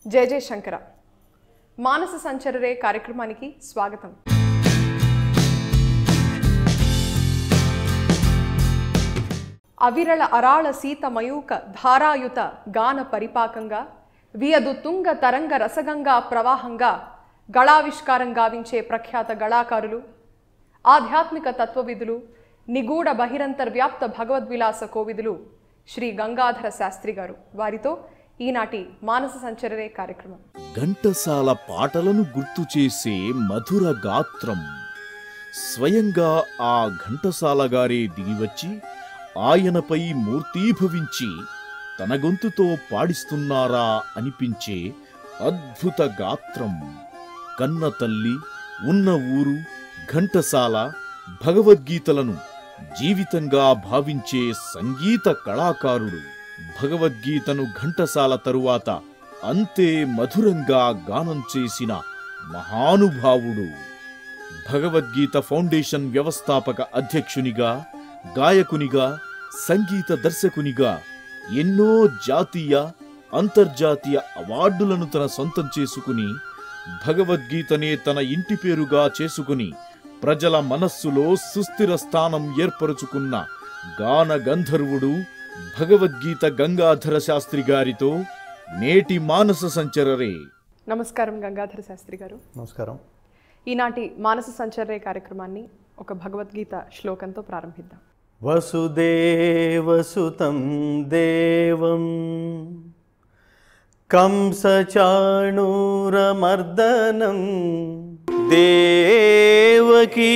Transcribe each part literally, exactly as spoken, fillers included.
జయ జయ శంకర మానస సంచరరే కార్యక్రమానికి స్వాగతం. అవిరళ అరాళ సీత మయూక ధారాయుత గాన పరిపాకంగా వియదు తుంగ తరంగ రసగంగా ప్రవాహంగా గళావిష్కారం గావించే ప్రఖ్యాత గళాకారులు, ఆధ్యాత్మిక తత్వవిధులు, నిగూఢ బహిరంతర్వ్యాప్త భగవద్విలాస కోవిదులు శ్రీ గంగాధర శాస్త్రి గారు. వారితో ఈనాటి మానస సంచరరే కార్యక్రమం. ఘంటసాల పాటలను గుర్తు చేసే మధుర గాత్రం. స్వయంగా ఆ ఘంటసాల గారే దిగివచ్చి ఆయనపై మూర్తీభవించి తన గొంతుతో పాడిస్తున్నారా అనిపించే అద్భుత గాత్రం. కన్న తల్లి, ఉన్న ఊరు, ఘంటసాల, భగవద్గీతలను జీవితంగా భావించే సంగీత కళాకారుడు. భగవద్గీతను ఘంటసాల తరువాత అంతే మధురంగా గానం చేసిన మహానుభావుడు. భగవద్గీత ఫౌండేషన్ వ్యవస్థాపక అధ్యక్షునిగా, గాయకునిగా, సంగీత దర్శకునిగా ఎన్నో జాతీయ, అంతర్జాతీయ అవార్డులను తన సొంతం చేసుకుని భగవద్గీతనే తన ఇంటి పేరుగా చేసుకుని ప్రజల మనస్సులో సుస్థిర స్థానం ఏర్పరుచుకున్న గాన గంధర్వుడు భగవద్గీత గంగాధర శాస్త్రి గారితో నేటి మానస సంచరరే. నమస్కారం గంగాధర శాస్త్రి గారు. నమస్కారం. ఈనాటి మానస సంచరరే కార్యక్రమాన్ని ఒక భగవద్గీత శ్లోకంతో ప్రారంభిద్దాం. వసుదేవసుతం దేవం కంసచాణూరమర్దనం దేవకీ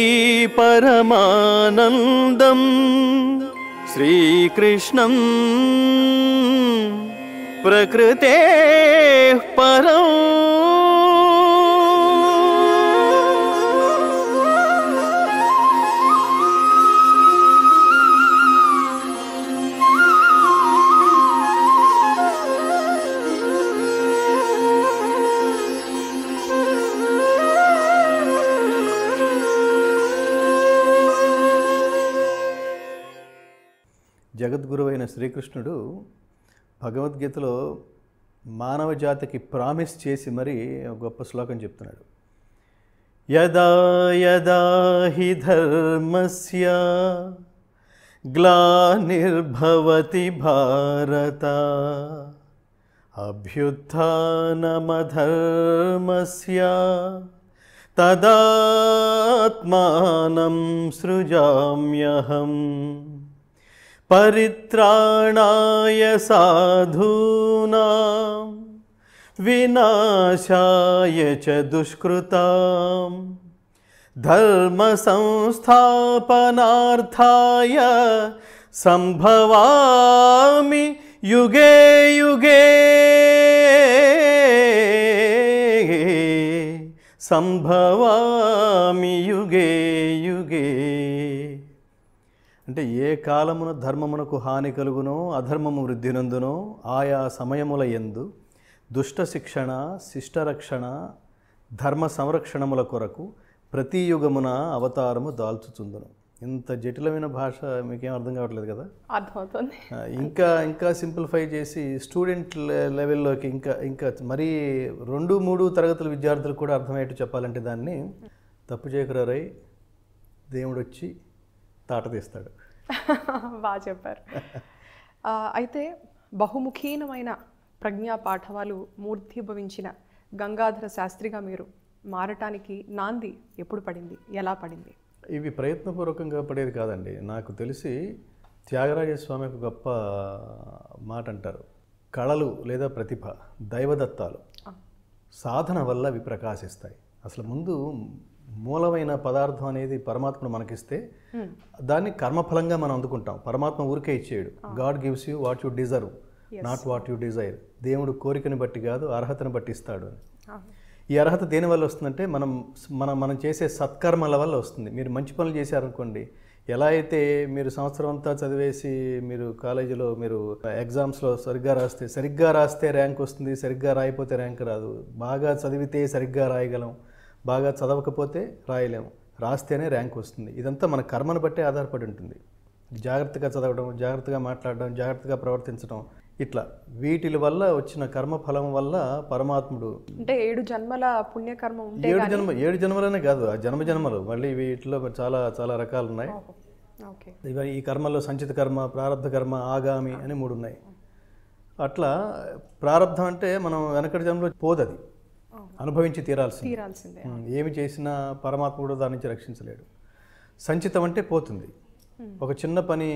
పరమానందం శ్రీకృష్ణం ప్రకృతే పరం. జగద్గురువైన శ్రీకృష్ణుడు భగవద్గీతలో మానవ జాతికి ప్రామిస్ చేసి మరీ గొప్ప శ్లోకం చెప్తున్నాడు. యదా యదా హి ధర్మస్య గ్లానిర్భవతి భారత అభ్యుత్థానమధర్మస్య తదాత్మానం సృజామ్యహం పరిత్రాణాయ సాధూనాం వినాశాయ చ దుష్కృతాం ధర్మ సంస్థాపనార్థాయ సంభవామి యుగే యుగే సంభవామి యుగే యుగే. అంటే ఏ కాలమున ధర్మమునకు హాని కలుగునో అధర్మము వృద్ధి నందునో ఆయా సమయముల యందు దుష్ట శిక్షణ, శిష్టరక్షణ, ధర్మ సంరక్షణముల కొరకు ప్రతి యుగమున అవతారము దాల్చుచుందును. ఇంత జటిలమైన భాష మీకేం అర్థం కావట్లేదు కదా? అర్థమవుతుంది. ఇంకా ఇంకా సింప్లిఫై చేసి స్టూడెంట్ లెవెల్లోకి ఇంకా ఇంకా మరీ రెండు మూడు తరగతుల విద్యార్థులకు కూడా అర్థమయ్యేట్టు చెప్పాలంటే దాన్ని తప్పు చేయకరారై దేవుడు వచ్చి తాట తీస్తాడు. బాగా చెప్పారు. అయితే బహుముఖీనమైన ప్రజ్ఞా పాఠవాలు మూర్తిభవించిన గంగాధర శాస్త్రిగా మీరు మారటానికి నాంది ఎప్పుడు పడింది, ఎలా పడింది? ఇవి ప్రయత్నపూర్వకంగా పడేది కాదండి. నాకు తెలిసి త్యాగరాజస్వామి ఒక గొప్ప మాట అంటారు, కళలు లేదా ప్రతిభ దైవదత్తాలు, సాధన వల్ల అవి ప్రకాశిస్తాయి. అసలు ముందు మూలమైన పదార్థం అనేది పరమాత్మను మనకిస్తే దాన్ని కర్మఫలంగా మనం అందుకుంటాం. పరమాత్మ ఊరికే ఇచ్చేయడు. God gives you what you deserve, not what you desire. దేవుడు కోరికను బట్టి కాదు, అర్హతను బట్టి ఇస్తాడు. ఈ అర్హత దేని వల్ల వస్తుందంటే మనం మనం మనం చేసే సత్కర్మల వల్ల వస్తుంది. మీరు మంచి పనులు చేశారనుకోండి, ఎలా అయితే మీరు సంవత్సరం అంతా చదివేసి మీరు కాలేజీలో మీరు ఎగ్జామ్స్లో సరిగ్గా రాస్తే సరిగ్గా రాస్తే ర్యాంక్ వస్తుంది, సరిగ్గా రాయిపోతే ర్యాంక్ రాదు. బాగా చదివితే సరిగ్గా రాయగలం, బాగా చదవకపోతే రాయలేము, రాస్తేనే ర్యాంక్ వస్తుంది. ఇదంతా మన కర్మను బట్టే ఆధారపడి ఉంటుంది. జాగ్రత్తగా చదవడం, జాగ్రత్తగా మాట్లాడడం, జాగ్రత్తగా ప్రవర్తించడం, ఇట్లా వీటి వల్ల వచ్చిన కర్మఫలం వల్ల పరమాత్ముడు అంటే ఏడు జన్మల పుణ్యకర్మ ఉంటే ఏడు జన్మ ఏడు జన్మలనే కాదు, ఆ జన్మ జన్మలు మళ్ళీ వీటిలో చాలా చాలా రకాలు ఉన్నాయి. ఓకే. ఇవి ఈ కర్మల్లో సంచిత కర్మ, ప్రారంధ కర్మ, ఆగామి అని మూడు ఉన్నాయి. అట్లా ప్రారంధం అంటే మనం వెనకటి జన్మలో పోదది, అనుభవించి తీరాల్సింది. తీరాల్సిందే. ఏమి చేసినా పరమాత్ముడు దాని నుంచి రక్షించలేడు. సంచితం అంటే పోతుంది. ఒక చిన్న పని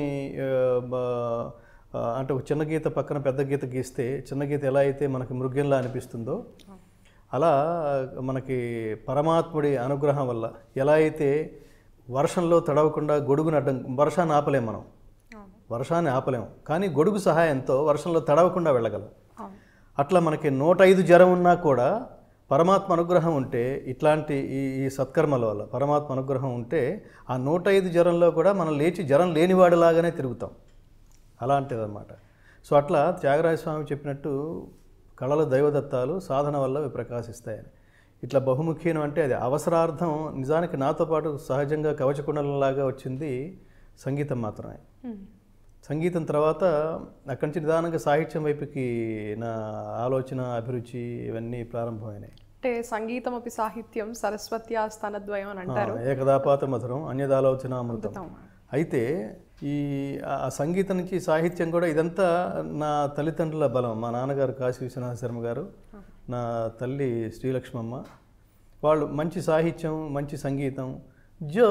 అంటే ఒక చిన్న గీత పక్కన పెద్ద గీత గీస్తే చిన్న గీత ఎలా అయితే మనకి మృగ్యంలా అనిపిస్తుందో అలా మనకి పరమాత్ముడి అనుగ్రహం వల్ల ఎలా అయితే వర్షంలో తడవకుండా గొడుగుని అడ్డం, వర్షాన్ని ఆపలేం మనం, వర్షాన్ని ఆపలేము, కానీ గొడుగు సహాయంతో వర్షంలో తడవకుండా వెళ్ళగలం. అట్లా మనకి నూట ఐదు జ్వరం ఉన్నా కూడా పరమాత్మ అనుగ్రహం ఉంటే, ఇట్లాంటి ఈ ఈ సత్కర్మల వల్ల పరమాత్మ అనుగ్రహం ఉంటే ఆ నూట ఐదు జ్వరంలో కూడా మనం లేచి జ్వరం లేనివాడిలాగానే తిరుగుతాం. అలాంటిదన్నమాట. సో అట్లా త్యాగరాజస్వామి చెప్పినట్టు కళల దైవదత్తాలు సాధన వల్ల అవి ప్రకాశిస్తాయని. ఇట్లా బహుముఖీనం అంటే అది అవసరార్థం. నిజానికి నాతో పాటు సహజంగా కవచకుండలంలాగా వచ్చింది సంగీతం మాత్రమే. సంగీతం తర్వాత అక్కడి నుంచి నిదానంగా సాహిత్యం వైపుకి నా ఆలోచన, అభిరుచి ఇవన్నీ ప్రారంభమైనాయి. అంటే సంగీతం అపి సాహిత్యం సరస్వత్యా స్థానద్వయం అని అంటారు. ఏకదాపాత మధురం అన్యదాలోచన అమృతం. అయితే ఈ ఆ సంగీతం నుంచి సాహిత్యం కూడా ఇదంతా నా తల్లిదండ్రుల బలం. మా నాన్నగారు కాశీ విశ్వనాథ శర్మ గారు, నా తల్లి శ్రీలక్ష్మమ్మ. వాళ్ళు మంచి సాహిత్యం, మంచి సంగీతం. జో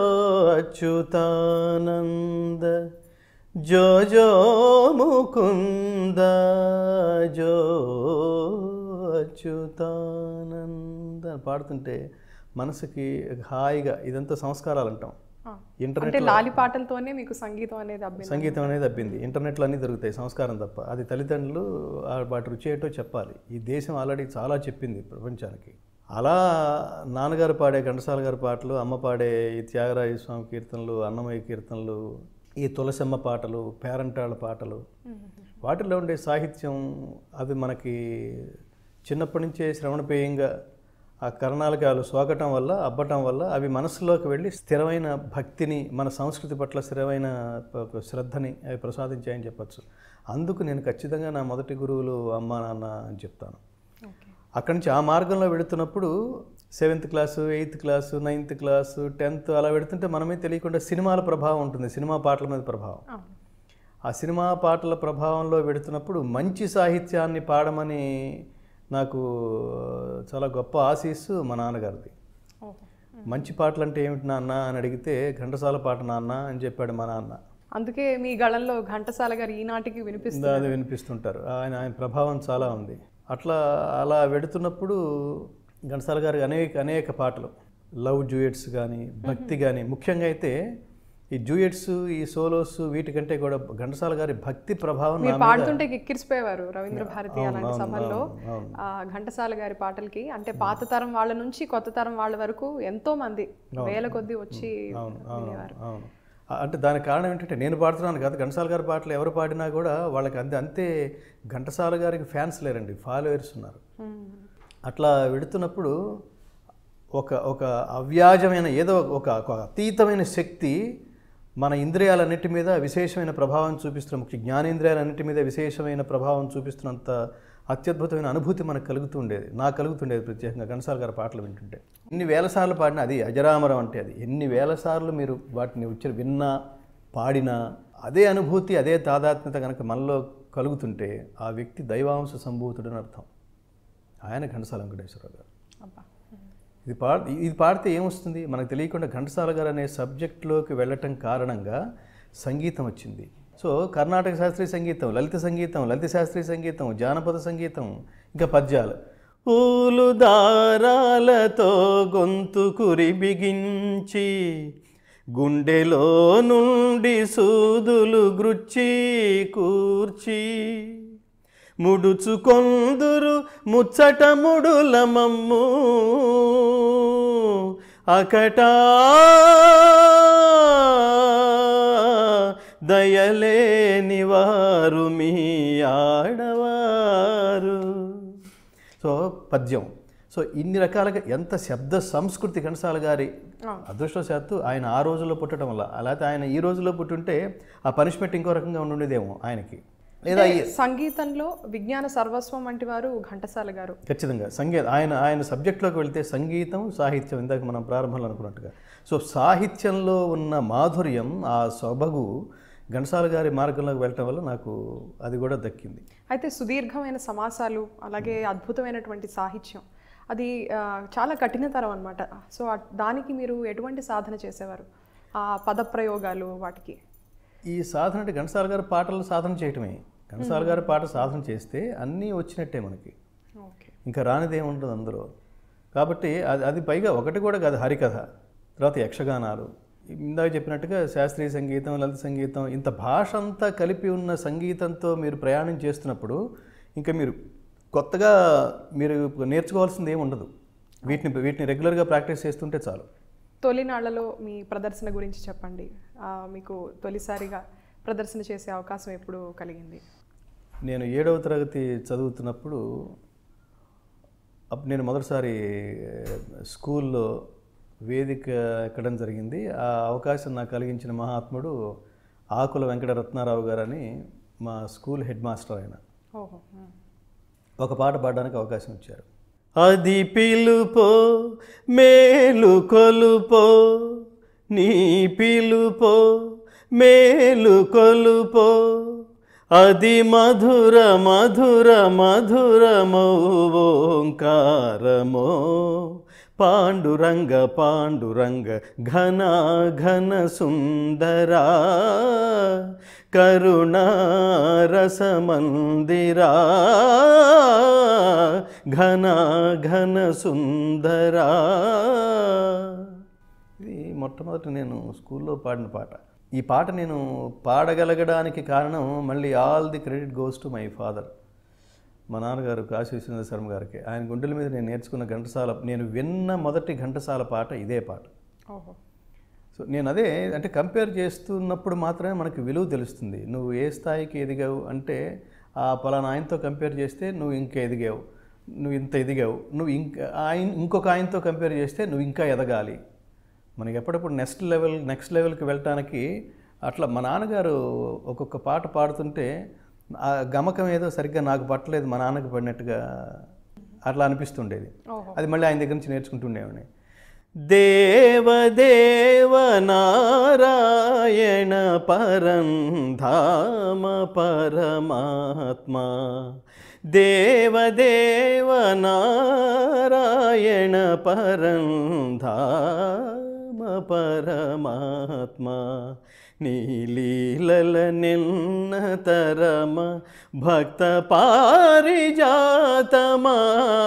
అచ్యుతానంద జో జో ముకుంద జో అచ్యుతానంద పాడుతుంటే మనసుకి హాయిగా, ఇదంతా సంస్కారాలు అంటాం. ఇంటర్నెట్ లాలి పాటలతోనే మీకు సంగీతం అనేది అబ్బింది. సంగీతం అనేది అబ్బింది. ఇంటర్నెట్లో అన్నీ దొరుకుతాయి, సంస్కారం తప్ప. అది తల్లిదండ్రులు వాటి రుచి ఏంటో చెప్పాలి. ఈ దేశం ఆల్రెడీ చాలా చెప్పింది ప్రపంచానికి. అలా నాన్నగారు పాడే ఘంటసాల గారి పాటలు, అమ్మ పాడే ఈ త్యాగరాజ స్వామి కీర్తనలు, అన్నమయ్య కీర్తనలు, ఈ తులసమ్మ పాటలు, పేరంటాళ్ళ పాటలు, వాటిలో ఉండే సాహిత్యం అది మనకి చిన్నప్పటి నుంచే శ్రవణపేయంగా ఆ కరణాలకి వాళ్ళు సోకటం వల్ల, అబ్బటం వల్ల అవి మనసులోకి వెళ్ళి స్థిరమైన భక్తిని, మన సంస్కృతి పట్ల స్థిరమైన శ్రద్ధని అవి ప్రసాదించాయని చెప్పచ్చు. అందుకు నేను ఖచ్చితంగా నా మొదటి గురువులు అమ్మ నాన్న అని చెప్తాను. అక్కడి నుంచి ఆ మార్గంలో వెళుతున్నప్పుడు seventh class, eighth class, ninth class, tenth అలా వెళుతుంటే మనమే తెలియకుండా సినిమాల ప్రభావం ఉంటుంది, సినిమా పాటల మీద ప్రభావం. ఆ సినిమా పాటల ప్రభావంలో వెళుతున్నప్పుడు మంచి సాహిత్యాన్ని పాడమని నాకు చాలా గొప్ప ఆశీస్సు మా నాన్నగారిది. మంచి పాటలు అంటే ఏమిటి నాన్న అని అడిగితే ఘంటసాల పాట నాన్న అని చెప్పాడు మా నాన్న. అందుకే మీ గళంలో ఘంటసాల గారు ఈనాటికి వినిపిస్తుంది. అది వినిపిస్తుంటారు. ఆయన ఆయన ప్రభావం చాలా ఉంది. అట్లా అలా వెడుతున్నప్పుడు ఘంటసాల గారికి అనేక అనేక పాటలు, లవ్ డ్యూయట్స్ కానీ, భక్తి కానీ, ముఖ్యంగా అయితే ఈ డ్యూయట్స్, ఈ సోలోస్ వీటికంటే కూడా ఘంటసాల గారి భక్తి ప్రభావం పాడుతుంటే ఎక్కిరిసిపోయేవారు రవీంద్ర భారతి అలాంటి సభల్లో. ఘంటసాల గారి పాటలకి అంటే పాత తరం వాళ్ళ నుంచి కొత్త తరం వాళ్ళ వరకు ఎంతో మంది వేల కొద్దీ వచ్చి వినేవారు. అంటే దానికి కారణం ఏంటంటే నేను పాడుతున్నాను కాదు, ఘంటసాల గారి పాటలు ఎవరు పాడినా కూడా వాళ్ళకి అంతే అంతే ఘంటసాల గారికి ఫ్యాన్స్ లేరండి, ఫాలోవర్స్ ఉన్నారు. అట్లా వెడుతున్నప్పుడు ఒక ఒక అవ్యాజమైన ఏదో ఒక అతీతమైన శక్తి మన ఇంద్రియాలన్నిటి మీద విశేషమైన ప్రభావం చూపిస్తున్న, ముఖ్య జ్ఞానేంద్రియాలన్నిటి మీద విశేషమైన ప్రభావం చూపిస్తున్నంత అత్యద్భుతమైన అనుభూతి మనకు కలుగుతూ ఉండేది, నాకు కలుగుతుండేది ప్రత్యేకంగా ఘంటసాల గారి పాటలు వింటుంటే. ఎన్ని వేల సార్లు పాడినా అది అజరామరం అంటే అది. ఎన్ని వేల సార్లు మీరు వాటిని ఉచ్చరి విన్నా, పాడినా అదే అనుభూతి, అదే తాదాత్మ్యత కనుక మనలో కలుగుతుంటే ఆ వ్యక్తి దైవాంశ సంభూతుడు అని అర్థం. ఆయన ఘంటసాల వెంకటేశ్వరరావు గారు. ఇది పా ఇది పాడితే ఏమొస్తుంది మనకు తెలియకుండా ఘంటసాల గారు అనే సబ్జెక్టులోకి వెళ్ళటం కారణంగా సంగీతం వచ్చింది. సో కర్ణాటక శాస్త్రీయ సంగీతం, లలిత సంగీతం, లలిత శాస్త్రీయ సంగీతం, జానపద సంగీతం, ఇంకా పద్యాలు. ఊలు దారాలతో గొంతు కురి బిగించి గుండెలో నుండి సూదులు గ్రుచ్చి కూర్చి ముడుచుకొందురు ముచ్చట ముడుల మమ్ము అకటా దయలేని వారు మీ ఆడవారు. సో పద్యం. సో ఇన్ని రకాలుగా ఎంత శబ్ద సంస్కృతి ఘంటసాల గారి అదృష్టవశాత్తు ఆయన ఆ రోజుల్లో పుట్టడం వల్ల. అలాగే ఆయన ఈ రోజుల్లో పుట్టుంటే ఆ పనిష్మెంట్ ఇంకో రకంగా ఉండేదేమో ఆయనకి. లేదా సంగీతంలో విజ్ఞాన సర్వస్వం వంటి వారు ఘంటసాల గారు. ఖచ్చితంగా సంగీతం ఆయన ఆయన సబ్జెక్ట్లోకి వెళ్తే సంగీతం సాహిత్యం ఇందాక మనం ప్రారంభంలో అనుకున్నట్టుగా, సో సాహిత్యంలో ఉన్న మాధుర్యం, ఆ సొబగు ఘంటసాల గారి మార్గంలోకి వెళ్ళటం వల్ల నాకు అది కూడా దక్కింది. అయితే సుదీర్ఘమైన సమాసాలు, అలాగే అద్భుతమైనటువంటి సాహిత్యం, అది చాలా కఠినతరం అనమాట. సో దానికి మీరు ఎటువంటి సాధన చేసేవారు? ఆ పదప్రయోగాలు వాటికి ఈ సాధన అంటే ఘంటసాల గారి పాటలు సాధన చేయటమే. ఘంటసాల గారి పాట సాధన చేస్తే అన్నీ వచ్చినట్టే మనకి, ఇంకా రానిది ఏముంటుంది అందులో. కాబట్టి అది అది పైగా ఒకటి కూడా కాదు, హరికథ, తర్వాత యక్షగానాలు, ఇందాక చెప్పినట్టుగా శాస్త్రీయ సంగీతం, లలిత సంగీతం, ఇంత భాష అంతా కలిపి ఉన్న సంగీతంతో మీరు ప్రయాణం చేస్తున్నప్పుడు ఇంకా మీరు కొత్తగా మీరు నేర్చుకోవాల్సింది ఏమి ఉండదు. వీటిని వీటిని రెగ్యులర్గా ప్రాక్టీస్ చేస్తుంటే చాలు. తొలినాళ్లలో మీ ప్రదర్శన గురించి చెప్పండి. మీకు తొలిసారిగా ప్రదర్శన చేసే అవకాశం ఎప్పుడు కలిగింది? నేను ఏడవ తరగతి చదువుతున్నప్పుడు అప్పుడు నేను మొదటిసారి స్కూల్లో వేదిక ఎక్కడం జరిగింది. ఆ అవకాశం నాకు కలిగించిన మహాత్ముడు ఆకుల వెంకట రత్నారావు గారని మా స్కూల్ హెడ్ మాస్టర్ ఆయన. ఓహో. ఒక పాట పాడడానికి అవకాశం ఇచ్చారు. అది పిలుపో మేలు కొలుపో, నీ పిలుపో మేలు కొలుపో, అది మధుర మధుర మధురమో ఓంకారమో, పాండురంగ పాండురంగ ఘన ఘన సుందరా, కరుణా రసమందిరా, ఘన ఘన సుందరా. ఇది మొట్టమొదటి నేను స్కూల్లో పాడిన పాట. ఈ పాట నేను పాడగలగడానికి కారణం మళ్ళీ all the credit goes to my father, మా నాన్నగారు కాశీ విశ్వనాథ శర్మ గారికి. ఆయన గుండెల మీద నేను నేర్చుకున్న ఘంటసాల, నేను విన్న మొదటి ఘంటసాల పాట ఇదే పాట. ఓహో. సో నేను అదే అంటే కంపేర్ చేస్తున్నప్పుడు మాత్రమే మనకు విలువ తెలుస్తుంది. నువ్వు ఏ స్థాయికి ఎదిగావు అంటే ఆ పలానా ఆయనతో కంపేర్ చేస్తే నువ్వు ఇంకా ఎదిగావు, నువ్వు ఇంత ఎదిగావు, నువ్వు ఇంకా ఆయన ఇంకొక ఆయనతో కంపేర్ చేస్తే నువ్వు ఇంకా ఎదగాలి. మనకి ఎప్పటికప్పుడు నెక్స్ట్ లెవెల్ నెక్స్ట్ లెవెల్కి వెళ్ళటానికి అట్లా మా నాన్నగారు ఒక్కొక్క పాట పాడుతుంటే ఆ గమకం ఏదో సరిగ్గా నాకు పట్టలేదు, మా నాన్నకి పడినట్టుగా అట్లా అనిపిస్తుండేది. అది మళ్ళీ ఆయన దగ్గర నుంచి నేర్చుకుంటుండేవాడిని. దేవదేవ నారాయణ పరంధామ పరమాత్మ, దేవదేవ నారాయణ పరంధామ పరమాత్మ, నీలీలల నిన్న తరమ భక్త పారిజాతమా,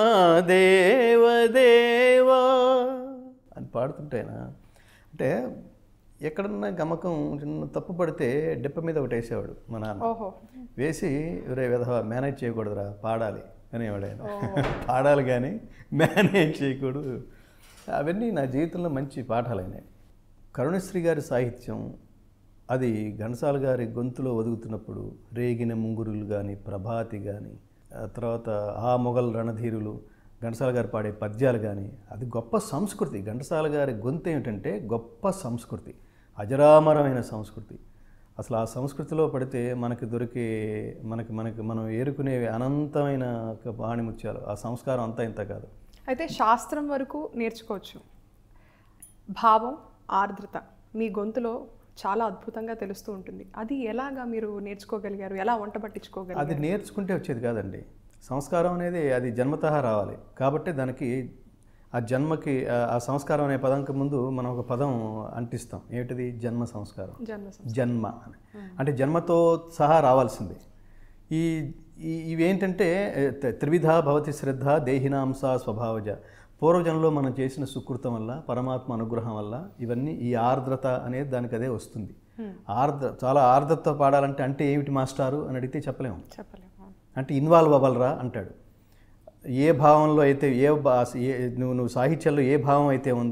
దేవదేవా అని పాడుతుంటేనా అంటే ఎక్కడన్నా గమకం చిన్న తప్పు పడితే డిప్ప మీద ఒకటి వేసేవాడు మా నాన్న. వేసి రే విధవ మేనేజ్ చేయకూడదురా, పాడాలి అనేవాడు ఆయన. పాడాలి కానీ మేనేజ్ చేయకూడదు. అవన్నీ నా జీవితంలో మంచి పాఠాలు అయినాయి. కరుణశ్రీ గారి సాహిత్యం అది ఘంటసాల గారి గొంతులో ఒదుగుతున్నప్పుడు రేగిన ముంగురులు కానీ, ప్రభాతి కానీ, తర్వాత ఆ మొఘల్ రణధీరులు, ఘంటసాల గారు పాడే పద్యాలు కానీ, అది గొప్ప సంస్కృతి. ఘంటసాల గారి గొంతు ఏమిటంటే గొప్ప సంస్కృతి, అజరామరమైన సంస్కృతి. అసలు ఆ సంస్కృతిలో పడితే మనకి దొరికే మనకి మనకి మనం ఏరుకునే అనంతమైన పాణిముత్యాలు. ఆ సంస్కారం అంతా ఇంత కాదు. అయితే శాస్త్రం వరకు నేర్చుకోవచ్చు, భావం ఆర్ద్రత మీ గొంతులో చాలా అద్భుతంగా తెలుస్తూ ఉంటుంది. అది ఎలాగా మీరు నేర్చుకోగలిగారు, ఎలా వంట పట్టించుకోగలిగారు? అది నేర్చుకుంటే వచ్చేది కాదండి. సంస్కారం అనేది అది జన్మతః రావాలి. కాబట్టి దానికి ఆ జన్మకి ఆ సంస్కారం అనే పదంకి ముందు మనం ఒక పదం అంటిస్తాం. ఏమిటిది? జన్మ సంస్కారం. జన్మ అని అంటే జన్మతో సహా రావాల్సింది. ఈ ఇవేంటంటే త్రివిధా భవతి శ్రద్ధ దేహినాంస స్వభావజ. పూర్వజన్మలో మనం చేసిన సుకృతం వల్ల, పరమాత్మ అనుగ్రహం వల్ల ఇవన్నీ ఈ ఆర్ద్రత అనేది దానికి అదే వస్తుంది. ఆర్ద్ర చాలా ఆర్ద్రతతో పాడాలంటే అంటే ఏమిటి మాస్టారు అని అడిగితే చెప్పలేము. చెప్పలేము అంటే ఇన్వాల్వ్ అవ్వాలరా అంటాడు. ఏ భావంలో అయితే ఏ నువ్వు నువ్వు సాహిత్యంలో ఏ భావం అయితే ఉందో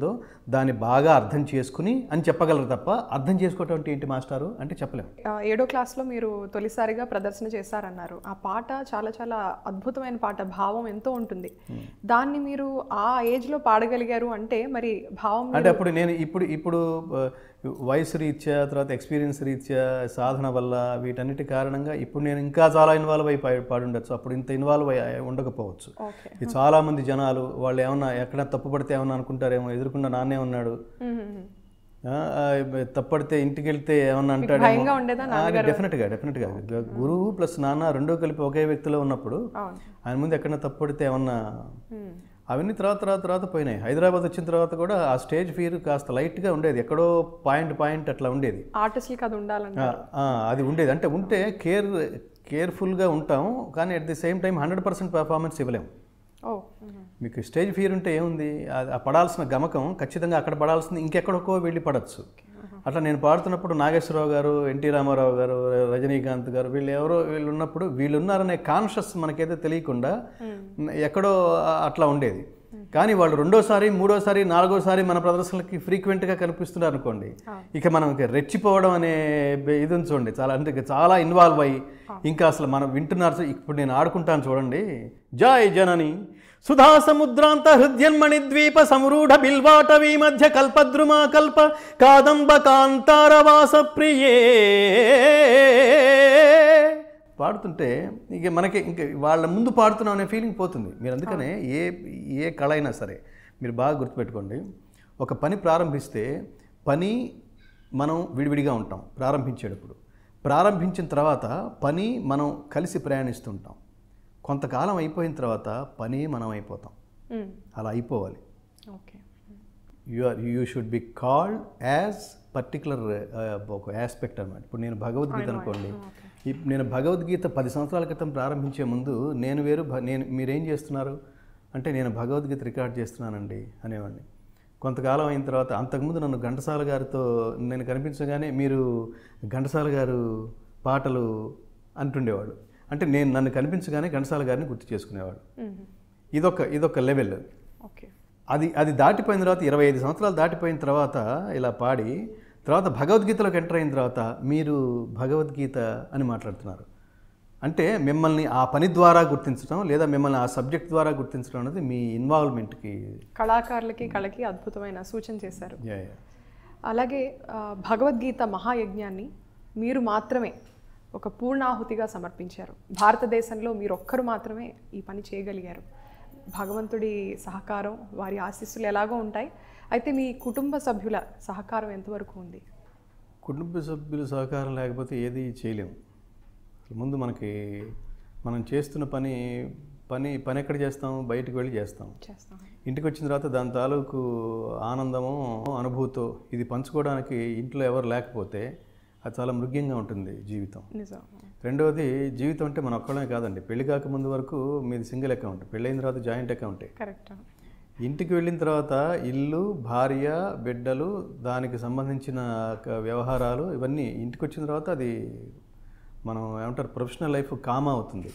దాన్ని బాగా అర్థం చేసుకుని అని చెప్పగలరు తప్ప అర్థం చేసుకోవటం అంటే ఏంటి మాస్టారు అంటే చెప్పలేము. ఆ, ఏడో క్లాస్లో మీరు తొలిసారిగా ప్రదర్శన చేశారన్నారు. ఆ పాట చాలా చాలా అద్భుతమైన పాట, భావం ఎంతో ఉంటుంది. దాన్ని మీరు ఆ ఏజ్లో పాడగలిగారు అంటే మరి భావం అంటే అప్పుడు నేను ఇప్పుడు ఇప్పుడు ఆ, వయసు రీత్యా తర్వాత ఎక్స్పీరియన్స్ రీత్యా సాధన వల్ల వీటన్నిటి కారణంగా ఇప్పుడు నేను ఇంకా చాలా ఇన్వాల్వ్ అయి పా- పాడుండొచ్చు. అప్పుడు ఇంత ఇన్వాల్వ్ అయ్యి ఉండకపోవచ్చు. ఓకే. ఇది చాలా మంది జనాలు వాళ్ళు ఏమన్నా ఎక్కడ తప్పు పడితే ఏమన్నా అనుకుంటారేమో, ఎదురుకుండా నాన్నే ఉన్నాడు, ఆ, ఆ, తప్పడితే ఇంటికి వెళ్తే ఏమన్నా అంటాడేమో. భయంగా ఉండేదా డెఫినెట్గా డెఫినెట్గా గురువు ప్లస్ నాన్న రెండో కలిపి ఒకే వ్యక్తిలో ఉన్నప్పుడు అవును. ఆయన ముందు ఎక్కడన్నా తప్పడితే ఏమన్నా అవన్నీ తర్వాత తర్వాత తర్వాత పోయినాయి. హైదరాబాద్ వచ్చిన తర్వాత కూడా ఆ స్టేజ్ ఫీర్ కాస్త లైట్గా ఉండేది, ఎక్కడో పాయింట్ పాయింట్ అట్లా ఉండేది. ఆర్టిస్ట్లకి అది ఉండాలంటే ఆ, ఆ, అది ఉండేది. అంటే ఉంటే కేర్ కేర్ఫుల్గా ఉంటాం, కానీ at the same time hundred percent performance ఇవ్వలేము. ఓ మీకు స్టేజ్ ఫీర్ ఉంటే ఏముంది, ఆ- ఆ పడాల్సిన గమకం ఖచ్చితంగా అక్కడ పడాల్సింది ఇంకెక్కడికో వెళ్ళి పడచ్చు. అట్లా నేను పాడుతున్నప్పుడు నాగేశ్వరరావు గారు, ఎన్టీ రామారావు గారు, రజనీకాంత్ గారు వీళ్ళు ఎవరో వీళ్ళు ఉన్నప్పుడు వీళ్ళు ఉన్నారనే కాన్షియస్ మనకైతే తెలియకుండా ఎక్కడో అట్లా ఉండేది. కానీ వాళ్ళు రెండోసారి మూడోసారి నాలుగోసారి మన ప్రదర్శనలకి ఫ్రీక్వెంట్గా కనిపిస్తున్నారు అనుకోండి, ఇక మనం ఇక రెచ్చిపోవడం అనే బె- ఇది ఉంచండి. చాలా అంటే ఇక చాలా ఇన్వాల్వ్ అయ్యి ఇంకా అసలు మనం వింటున్నారు. ఇప్పుడు నేను ఆడుకుంటాను చూడండి, జై జనని సుధా సముద్రాంత హృద్యన్మణి ద్వీప సమరూఢ బిల్వాటవీ మధ్య కల్పద్రుమా కల్ప కాదంబ కాంతారవాస ప్రియే పాడుతుంటే ఇక మనకి ఇంక వాళ్ళ ముందు పాడుతున్నాం అనే ఫీలింగ్ పోతుంది. మీరు అందుకనే ఏ ఏ కళ అయినా సరే మీరు బాగా గుర్తుపెట్టుకోండి, ఒక పని ప్రారంభిస్తే పని మనం విడివిడిగా ఉంటాం ప్రారంభించేటప్పుడు. ప్రారంభించిన తర్వాత పని మనం కలిసి ప్రయాణిస్తుంటాం. కొంతకాలం అయిపోయిన తర్వాత పని మనం అయిపోతాం. అలా అయిపోవాలి. Okay. You are you should be called as particular ఒక ఆస్పెక్ట్ అనమాట. ఇప్పుడు నేను భగవద్గీత అనుకోండి, ఇప్పుడు నేను భగవద్గీత పది సంవత్సరాల క్రితం ప్రారంభించే ముందు నేను వేరు, భ- నేను మీరేం చేస్తున్నారు అంటే నేను భగవద్గీత రికార్డ్ చేస్తున్నానండి అనేవాడిని. కొంతకాలం అయిన తర్వాత అంతకుముందు నన్ను ఘంటసాల గారితో నేను కనిపించగానే మీరు ఘంటసాల గారు పాటలు అంటుండేవాడు. అంటే నేను నన్ను కనిపించగానే ఘంటసాల గారిని గుర్తు చేసుకునేవాడు. ఇదొక ఇదొక లెవెల్. ఓకే. అది అది దాటిపోయిన తర్వాత ఇరవై ఐదు సంవత్సరాలు దాటిపోయిన తర్వాత ఇలా పాడి తర్వాత భగవద్గీతలోకి ఎంటర్ అయిన తర్వాత మీరు భగవద్గీత అని మాట్లాడుతున్నారు అంటే మిమ్మల్ని ఆ పని ద్వారా గుర్తించడం లేదా మిమ్మల్ని ఆ సబ్జెక్ట్ ద్వారా గుర్తించడం అనేది మీ ఇన్వాల్వ్మెంట్కి, కళాకారులకి కళకి అద్భుతమైన సూచన చేశారు. యా యా అలాగే ఆ, భగవద్గీత మహాయజ్ఞాన్ని మీరు మాత్రమే ఒక పూర్ణాహుతిగా సమర్పించారు. భారతదేశంలో మీరు ఒక్కరు మాత్రమే ఈ పని చేయగలిగారు. భగవంతుడి సహకారం, వారి ఆశీస్సులు ఎలాగో ఉంటాయి. అయితే మీ కుటుంబ సభ్యుల సహకారం ఎంతవరకు ఉంది? కుటుంబ సభ్యుల సహకారం లేకపోతే ఏది చేయలేము. అసలు ముందు మనకి మనం చేస్తున్న పని పని పని ఎక్కడ చేస్తాం, బయటకు వెళ్ళి చేస్తాం. చేస్తాం. ఇంటికి వచ్చిన తర్వాత దాని తాలూకు ఆనందము అనుభూతో ఇది పంచుకోవడానికి ఇంట్లో ఎవరు లేకపోతే అది చాలా మృగ్యంగా ఉంటుంది జీవితం. నిజం. రెండవది జీవితం అంటే మన ఒక్కళ్ళమే కాదండి. పెళ్లి కాకముందు వరకు మీది సింగిల్ అకౌంట్, పెళ్ళైన తర్వాత జాయింట్ అకౌంటే. కరెక్ట్. ఇంటికి వెళ్ళిన తర్వాత ఇల్లు, భార్య, బిడ్డలు, దానికి సంబంధించిన క- వ్యవహారాలు ఇవన్నీ ఇంటికి వచ్చిన తర్వాత అది మనం ఏమంటారు ప్రొఫెషనల్ లైఫ్ కామా అవుతుంది.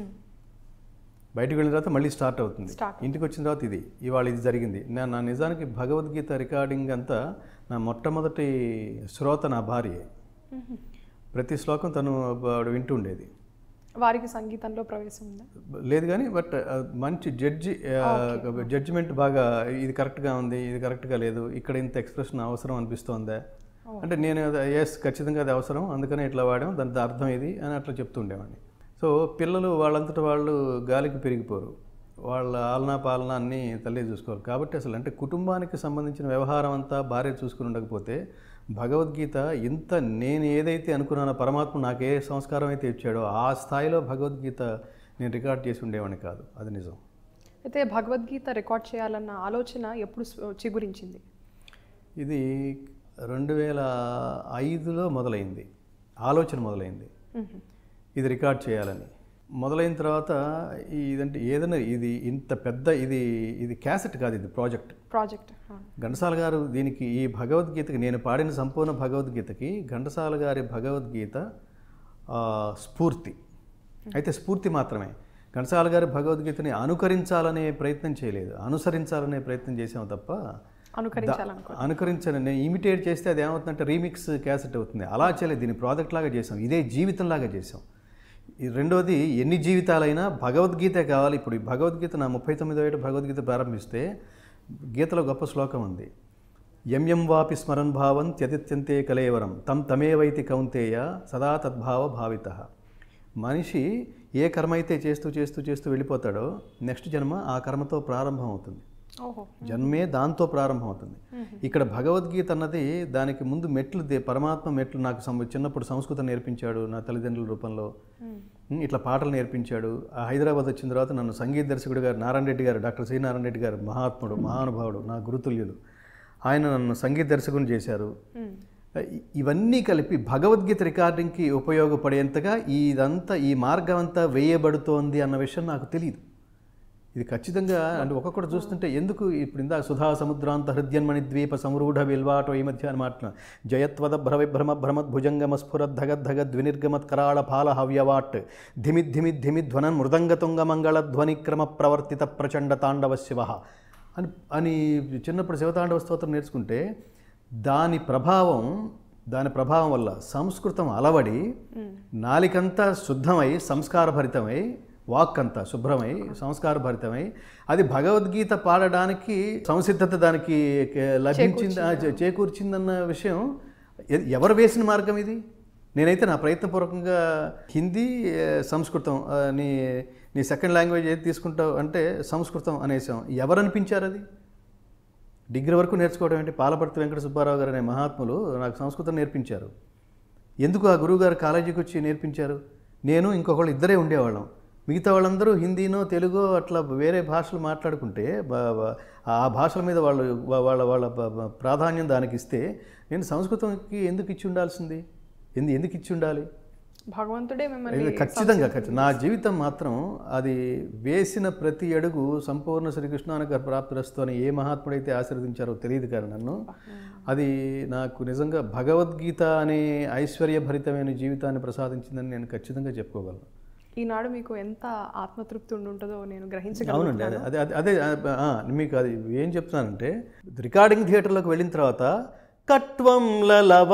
బయటికి వెళ్ళిన తర్వాత మళ్ళీ స్టార్ట్ అవుతుంది. ఇంటికి వచ్చిన తర్వాత ఇది ఇవాళ ఇది జరిగింది. నా నా నిజానికి భగవద్గీత రికార్డింగ్ అంతా నా మొట్టమొదటి శ్రోత నా భార్య. ప్రతి శ్లోకం తను ఆవిడ వింటూ ఉండేది. వారికి సంగీతంలో ప్రవేశం ఉందా? లేదు కానీ బట్ మంచి జడ్జి జడ్జిమెంట్ బాగా ఇది కరెక్ట్గా ఉంది, ఇది కరెక్ట్గా లేదు, ఇక్కడ ఇంత ఎక్స్ప్రెషన్ అవసరం అనిపిస్తోందా అంటే నేను ఎస్ ఖచ్చితంగా అది అవసరం, అందుకనే ఇట్లా వాడాం, దాని అర్థం ఇది అని అట్లా చెప్తూ ఉండేవాడిని. సో పిల్లలు వాళ్ళంతట వాళ్ళు గాలికి పెరిగిపోరు, వాళ్ళ ఆలనా పాలన అన్నీ తల్లి చూసుకోవాలి. కాబట్టి అసలు అంటే కుటుంబానికి సంబంధించిన వ్యవహారం అంతా భార్య చూసుకుని ఉండకపోతే భగవద్గీత ఇంత నేను ఏదైతే అనుకున్నానో పరమాత్మ నాకు ఏ సంస్కారం అయితే ఇచ్చాడో ఆ స్థాయిలో భగవద్గీత నేను రికార్డ్ చేసి ఉండేవాడిని కాదు. అది నిజం. అయితే భగవద్గీత రికార్డ్ చేయాలన్న ఆలోచన ఎప్పుడు చిగురించింది? ఇది రెండు వేల ఐదులో మొదలైంది ఆలోచన మొదలైంది ఇది రికార్డ్ చేయాలని. మొదలైన తర్వాత ఇదంటే ఏదైనా ఇది ఇంత పెద్ద ఇది ఇది క్యాసెట్ కాదు, ఇది ప్రాజెక్ట్ ప్రాజెక్ట్ ఘంటసాల గారు దీనికి ఈ భగవద్గీతకి నేను పాడిన సంపూర్ణ భగవద్గీతకి ఘంటసాల గారి భగవద్గీత స్ఫూర్తి. అయితే స్ఫూర్తి మాత్రమే. ఘంటసాల గారి భగవద్గీతని అనుకరించాలనే ప్రయత్నం చేయలేదు, అనుసరించాలనే ప్రయత్నం చేసాము తప్ప అనుకరించాలనుకో అనుకరించాలని ఇమిటేట్ చేస్తే అది ఏమవుతుందంటే రీమిక్స్ క్యాసెట్ అవుతుంది. అలా చేయలేదు, దీన్ని ప్రాజెక్ట్ లాగా చేసాం, ఇదే జీవితంలాగా చేసాం. ఈ రెండోది, ఎన్ని జీవితాలైనా భగవద్గీత కావాలి. ఇప్పుడు ఈ భగవద్గీత నా ముప్పై తొమ్మిదో ఏట భగవద్గీత ప్రారంభిస్తే గీతలో గొప్ప శ్లోకం ఉంది. ఎం ఎం వాపి స్మరన్ భావం త్యతిత్యంతే కలేవరం తం తమేవైతి కౌంతేయ సదా తద్భావ భావిత. మనిషి ఏ కర్మ అయితే చేస్తూ చేస్తూ చేస్తూ వెళ్ళిపోతాడో నెక్స్ట్ జన్మ ఆ కర్మతో ప్రారంభం అవుతుంది. జన్మే దాంతో ప్రారంభం అవుతుంది. ఇక్కడ భగవద్గీత అన్నది దానికి ముందు మెట్లు, పరమాత్మ మెట్లు. నాకు చిన్నప్పుడు సంస్కృతం నేర్పించాడు నా తల్లిదండ్రుల రూపంలో, ఇట్లా పాటలు నేర్పించాడు. హైదరాబాద్ వచ్చిన తర్వాత నన్ను సంగీత దర్శకుడు గారు నారాయణ రెడ్డి గారు, డాక్టర్ సి నారాయణ రెడ్డి గారు, మహాత్ముడు, మహానుభావుడు, నా గురుతుల్యులు, ఆయన నన్ను సంగీత దర్శకుని చేశారు. ఇవన్నీ కలిపి భగవద్గీత రికార్డింగ్కి ఉపయోగపడేంతగా ఇదంతా ఈ మార్గం అంతా వేయబడుతోంది అన్న విషయం నాకు తెలియదు. ఇది ఖచ్చితంగా అంటే ఒక్కొక్కటి చూస్తుంటే ఎందుకు ఇప్పుడు ఇందాక సుధా సముద్రాంత హృద్యన్మణి ద్వీప సంరూఢ విల్వాటో ఈ మధ్య అని మాట్లాడు. జయత్వద భ్ర విభ్రమ భ్రమద్ భుజంగమ స్ఫురద్ ధగద్ ధగద్ వినిర్గమత్ కరాళ ఫాల హవ్యవాట్ ధిమి ధిమి ధిమి ధ్వనన్ మృదంగతుంగ మంగళ ధ్వనిక్రమ ప్రవర్తిత ప్రచండ తాండవ శివ అని అని చిన్నప్పుడు శివతాండవ స్తోత్రం నేర్చుకుంటే దాని ప్రభావం దాని ప్రభావం వల్ల సంస్కృతం అలవడి నాలికంతా శుద్ధమై సంస్కారభరితమై వాక్ అంతా శుభ్రమై సంస్కారభరితమై అది భగవద్గీత పాడడానికి సంసిద్ధత దానికి లభించింది, చేకూర్చిందన్న విషయం ఎవరు వేసిన మార్గం ఇది? నేనైతే నా ప్రయత్నపూర్వకంగా హిందీ సంస్కృతం నీ నీ సెకండ్ లాంగ్వేజ్ ఏది తీసుకుంటావు అంటే సంస్కృతం అనేసాం. ఎవరు అనిపించారు అది? డిగ్రీ వరకు నేర్చుకోవడం ఏంటి? పాలపర్తి వెంకట సుబ్బారావు గారు అనే మహాత్ములు నాకు సంస్కృతం నేర్పించారు. ఎందుకు ఆ గురువు గారు కాలేజీకి వచ్చి నేర్పించారు? నేను ఇంకొకళ్ళు ఇద్దరే ఉండేవాళ్ళం. మిగతా వాళ్ళందరూ హిందీనో తెలుగో అట్లా వేరే భాషలు మాట్లాడుకుంటే ఆ భాషల మీద వాళ్ళు వాళ్ళ వాళ్ళ ప్రాధాన్యం దానికి ఇస్తే నేను సంస్కృతంకి ఎందుకు ఇచ్చి ఉండాల్సింది? ఎందు ఎందుకు ఇచ్చి ఉండాలి? భగవంతుడే మిమ్మల్ని ఖచ్చితంగా ఖచ్చితంగా నా జీవితం మాత్రం అది వేసిన ప్రతి అడుగు సంపూర్ణ శ్రీకృష్ణానుగ్రహ ప్రాప్తిరస్తు అని ఏ మహాత్ముడైతే ఆశీర్వదించారో తెలియదు కానీ నన్ను అది నాకు నిజంగా భగవద్గీత అనే ఐశ్వర్యభరితమైన జీవితాన్ని ప్రసాదించిందని నేను ఖచ్చితంగా చెప్పుకోగలను. ఈనాడు మీకు ఎంత ఆత్మతృప్తి ఉంటుందో నేను గ్రహించగలను. అవునండి, అదే అదే అదే మీకు అది ఏం చెప్తున్నానంటే రికార్డింగ్ థియేటర్లోకి వెళ్ళిన తర్వాత కట్వంల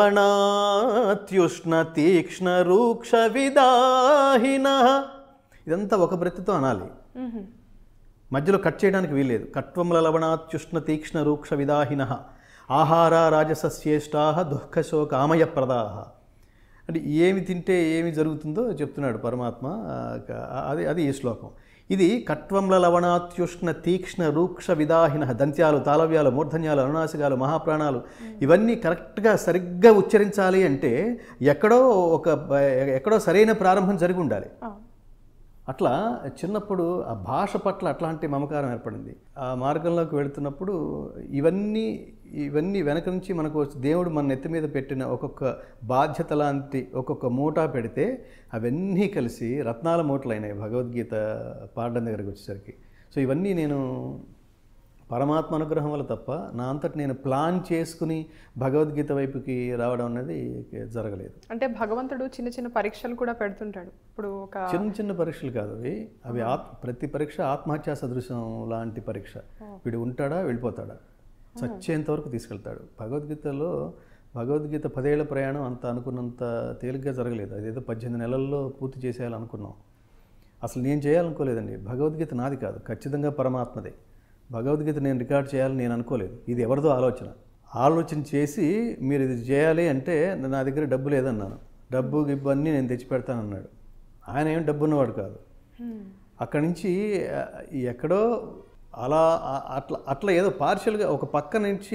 లవణాత్యుష్ణ తీక్ష్ణ రూక్ష విదాహిన ఇదంతా ఒక బ్రెత్తుతో అనాలి, మధ్యలో కట్ చేయడానికి వీల్లేదు. కట్వంల లవణాత్యుష్ణ తీక్ష్ణ రూక్ష విదాహిన ఆహార రాజసస్యేష్టా దుఃఖశోకామయ ప్రదాహ అంటే ఏమి తింటే ఏమి జరుగుతుందో చెప్తున్నాడు పరమాత్మ. అది అది ఈ శ్లోకం. ఇది కట్వంల లవణాత్యుష్ణ తీక్ష్ణ రూక్ష విదాహిన దంత్యాలు, తాళవ్యాలు, మూర్ధన్యాలు, అనునాసికాలు, మహాప్రాణాలు ఇవన్నీ కరెక్ట్గా సరిగ్గా ఉచ్చరించాలి అంటే ఎక్కడో ఒక ఎక్కడో సరైన ప్రారంభం జరిగి ఉండాలి. అట్లా చిన్నప్పుడు ఆ భాష పట్ల అట్లాంటి మమకారం ఏర్పడింది. ఆ మార్గంలోకి వెళుతున్నప్పుడు ఇవన్నీ ఇవన్నీ వెనక నుంచి మనకు దేవుడు మన నెత్తి మీద పెట్టిన ఒక్కొక్క బాధ్యత లాంటి ఒక్కొక్క మూట పెడితే అవన్నీ కలిసి రత్నాల మూటలైనాయి భగవద్గీత పాడడం దగ్గరకు వచ్చేసరికి. సో ఇవన్నీ నేను పరమాత్మ అనుగ్రహం వల్ల తప్ప నా అంతటి నేను ప్లాన్ చేసుకుని భగవద్గీత వైపుకి రావడం అనేది జరగలేదు. అంటే భగవంతుడు చిన్న చిన్న పరీక్షలు కూడా పెడుతుంటాడు. ఇప్పుడు ఒక చిన్న చిన్న పరీక్షలు కాదు అవి అవి ఆత్మ ప్రతి పరీక్ష ఆత్మహత్యా సదృశం లాంటి పరీక్ష. వీడు ఉంటాడా వెళ్ళిపోతాడా, చచ్చేంత వరకు తీసుకెళ్తాడు. భగవద్గీతలో భగవద్గీత పదేళ్ల ప్రయాణం అంత అనుకున్నంత తేలిగ్గా జరగలేదు. అదేదో పద్దెనిమిది నెలల్లో పూర్తి చేసేయాలనుకున్నాం. అసలు నేను చేయాలనుకోలేదండి. భగవద్గీత నాది కాదు, ఖచ్చితంగా పరమాత్మదే. భగవద్గీత నేను రికార్డ్ చేయాలని నేను అనుకోలేదు. ఇది ఎవరిదో ఆలోచన ఆలోచన చేసి మీరు ఇది చేయాలి అంటే నా దగ్గర డబ్బు లేదన్నాను. డబ్బు గిబ్బు అన్నీ నేను తెచ్చి పెడతానన్నాడు. ఆయన ఏం డబ్బు ఉన్నవాడు కాదు. అక్కడి నుంచి ఎక్కడో అలా అట్లా అట్లా ఏదో పార్షియల్గా ఒక పక్క నుంచి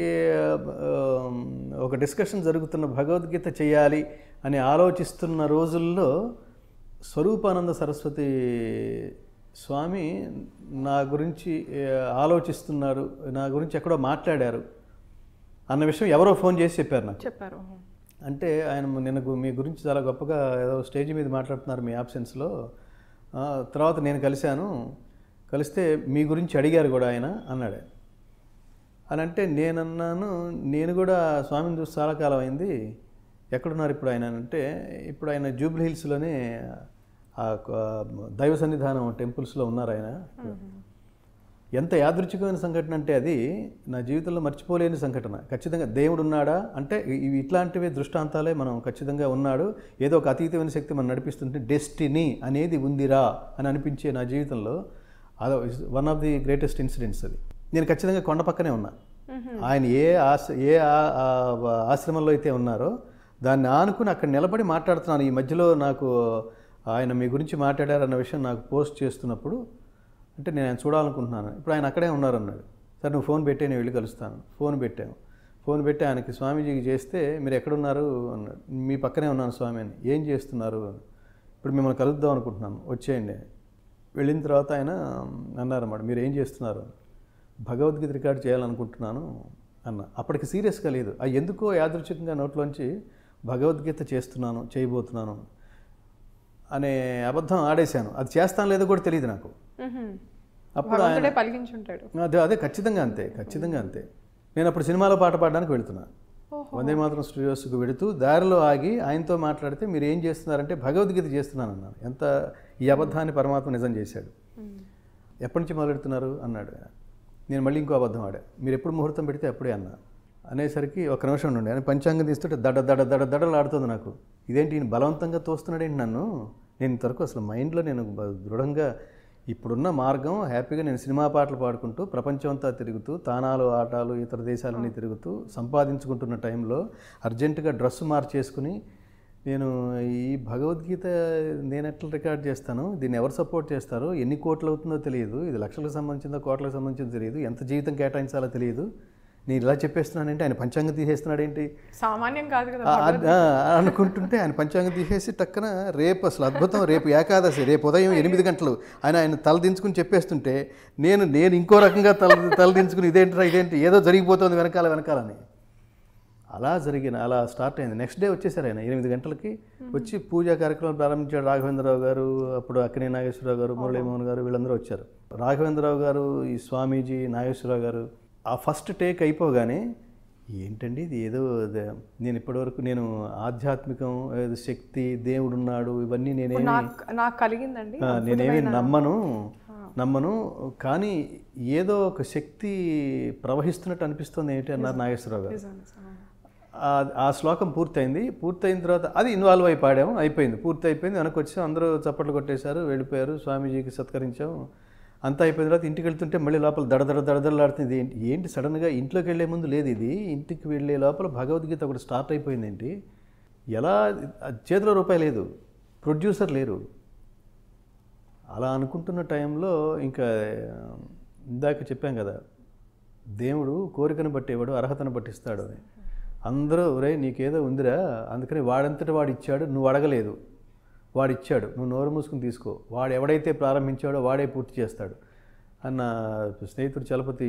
ఒక డిస్కషన్ జరుగుతున్న భగవద్గీత చేయాలి అని ఆలోచిస్తున్న రోజుల్లో స్వరూపానంద సరస్వతి స్వామి నా గురించి ఆలోచిస్తున్నారు, నా గురించి ఎక్కడో మాట్లాడారు అన్న విషయం ఎవరో ఫోన్ చేసి చెప్పారు నాకు. చెప్పారు అంటే ఆయన నిన్న మీ గురించి చాలా గొప్పగా ఏదో స్టేజ్ మీద మాట్లాడుతున్నారు మీ ఆబ్సెన్స్లో. తర్వాత నేను కలిశాను, కలిస్తే మీ గురించి అడిగారు కూడా ఆయన అన్నాడు. అని అంటే నేనన్నాను, నేను కూడా స్వామిని చూసి చాలా కాలం అయింది, ఎక్కడున్నారు ఇప్పుడు ఆయన అంటే, ఇప్పుడు ఆయన జూబ్లీ హిల్స్లోనే ఆ దైవ సన్నిధానం టెంపుల్స్లో ఉన్నారు ఆయన. ఎంత యాదృచ్ఛికమైన సంఘటన అంటే అది నా జీవితంలో మర్చిపోలేని సంఘటన. ఖచ్చితంగా దేవుడు ఉన్నాడా అంటే ఇవి ఇట్లాంటివి దృష్టాంతాలే మనం ఖచ్చితంగా ఉన్నాడు, ఏదో ఒక అతీతమైన శక్తి మనం నడిపిస్తుంటే డెస్టినీ అనేది ఉందిరా అని అనిపించే నా జీవితంలో అదో one of the greatest incidents అది. నేను ఖచ్చితంగా కొండ పక్కనే ఉన్నా. ఆయన ఏ ఆశ ఏ ఆశ్రమంలో అయితే ఉన్నారో దాన్ని ఆనుకుని అక్కడ నిలబడి మాట్లాడుతున్నాను. ఈ మధ్యలో నాకు ఆయన మీ గురించి మాట్లాడారన్న విషయం నాకు పోస్ట్ చేస్తున్నప్పుడు అంటే నేను ఆయన చూడాలనుకుంటున్నాను. ఇప్పుడు ఆయన అక్కడే ఉన్నారన్నాడు. సరే నువ్వు ఫోన్ పెట్టే నేను వెళ్ళి కలుస్తాను. ఫోన్ పెట్టాను. ఫోన్ పెట్టి ఆయనకి స్వామీజీకి చేస్తే మీరు ఎక్కడున్నారు అన్నాడు. మీ పక్కనే ఉన్నాను స్వామి అని. ఏం చేస్తున్నారు? ఇప్పుడు మిమ్మల్ని కలుద్దాం అనుకుంటున్నాను, వచ్చేయండి. వెళ్ళిన తర్వాత ఆయన అన్నారన్నమాట, మీరు ఏం చేస్తున్నారు? భగవద్గీత రికార్డ్ చేయాలనుకుంటున్నాను అన్న. అప్పటికి సీరియస్గా లేదు. అది ఎందుకో యాదృచ్ఛికంగా నోట్లోంచి భగవద్గీత చేస్తున్నాను, చేయబోతున్నాను అనే అబద్ధం ఆడేశాను. అది చేస్తాను లేదో కూడా తెలియదు నాకు. అప్పుడు ఆయన అదే అదే ఖచ్చితంగా అంతే ఖచ్చితంగా అంతే నేను అప్పుడు సినిమాలో పాట పాడడానికి వెళుతున్నా. వందే మాతరం స్టూడియోస్కి వెళుతూ దారిలో ఆగి ఆయనతో మాట్లాడితే మీరు ఏం చేస్తున్నారంటే భగవద్గీత చేస్తున్నాను అన్నాను. ఎంత ఈ అబద్ధాన్ని పరమాత్మ నిజం చేశాడు. ఎప్పటి నుంచి మొదలెడుతున్నారు అన్నాడు. నేను మళ్ళీ ఇంకో అబద్ధం ఆడా. మీరు ఎప్పుడు ముహూర్తం పెడితే అప్పుడే అన్నా. అనేసరికి ఒక నిమిషం ఉండండి అని పంచాంగం తీస్తుంటే దడ దడ దడ దడలు ఆడుతుంది నాకు. ఇదేంటి ఈయన బలవంతంగా తోస్తున్నాడేంటి నన్ను? నేను ఇంతవరకు అసలు మైండ్లో నేను దృఢంగా ఇప్పుడున్న మార్గం హ్యాపీగా నేను సినిమా పాటలు పాడుకుంటూ ప్రపంచం అంతా తిరుగుతూ తానాలు ఆటాలు ఇతర దేశాలన్నీ తిరుగుతూ సంపాదించుకుంటున్న టైంలో అర్జెంటుగా డ్రెస్ మార్చేసుకుని నేను ఈ భగవద్గీత నేను ఎట్లా రికార్డ్ చేస్తాను, దీన్ని ఎవరు సపోర్ట్ చేస్తారో, ఎన్ని కోట్లు అవుతుందో తెలియదు, ఇది లక్షలకు సంబంధించిందో కోట్లకు సంబంధించిందో తెలియదు, ఎంత జీవితం కేటాయించాలో తెలియదు, నేను ఇలా చెప్పేస్తున్నానంటే ఆయన పంచాంగం తీసేస్తున్నాడు ఏంటి, సామాన్యం కాదు కదా అనుకుంటుంటే ఆయన పంచాంగం తీసేసి టక్కన రేపు అసలు అద్భుతం, రేపు ఏకాదశి, రేపు ఉదయం ఎనిమిది గంటలు ఆయన ఆయన తలదించుకుని చెప్పేస్తుంటే నేను నేను ఇంకో రకంగా తల తలదించుకుని ఇదేంటి ఇదేంటి ఏదో జరిగిపోతుంది వెనకాల వెనకాలని. అలా జరిగిన అలా స్టార్ట్ అయింది. నెక్స్ట్ డే వచ్చేసారు ఆయన ఎనిమిది గంటలకి వచ్చి పూజా కార్యక్రమాలు ప్రారంభించాడు. రాఘవేంద్రరావు గారు, అప్పుడు అక్కినే నాగేశ్వరరావు గారు, మురళీమోహన్ గారు వీళ్ళందరూ వచ్చారు. రాఘవేంద్రరావు గారు, ఈ స్వామీజీ, నాగేశ్వరరావు గారు ఆ ఫస్ట్ టేక్ అయిపోగానే ఏంటండి ఇది ఏదో నేను ఇప్పటివరకు నేను ఆధ్యాత్మికం ఏదో శక్తి దేవుడు ఉన్నాడు ఇవన్నీ నేనేమి నాకు కలిగిందండి నేనేమి నమ్మను నమ్మను కానీ ఏదో ఒక శక్తి ప్రవహిస్తున్నట్టు అనిపిస్తుంది ఏంటి అన్నారు నాగేశ్వరరావు గారు. ఆ శ్లోకం పూర్తయింది. పూర్తయిన తర్వాత అది ఇన్వాల్వ్ అయి పాడాము, అయిపోయింది, పూర్తి అయిపోయింది. వెనక్కి వచ్చాం, అందరూ చప్పట్లు కొట్టేశారు, వెళ్ళిపోయారు, స్వామీజీకి సత్కరించాం, అంతా అయిపోయిన తర్వాత ఇంటికి వెళ్తుంటే మళ్ళీ లోపల దడదడ దడదడలాడుతుంది. ఏంటి ఏంటి సడన్గా ఇంట్లోకి వెళ్ళే ముందు లేదు ఇది, ఇంటికి వెళ్ళే లోపల భగవద్గీత ఒకటి స్టార్ట్ అయిపోయింది ఏంటి, ఎలా చేతిలో రూపాయి లేదు, ప్రొడ్యూసర్ లేరు. అలా అనుకుంటున్న టైంలో ఇంకా ఇందాక చెప్పాం కదా దేవుడు కోరికను బట్టేవాడు అర్హతను పట్టిస్తాడు అని. అందరూ ఒరే నీకేదో ఉందిరా, అందుకని వాడంతటి వాడు ఇచ్చాడు, నువ్వు అడగలేదు, వాడు ఇచ్చాడు, నువ్వు నోరు మూసుకుని తీసుకో, వాడు ఎవడైతే ప్రారంభించాడో వాడే పూర్తి చేస్తాడు అన్న స్నేహితుడు చలపతి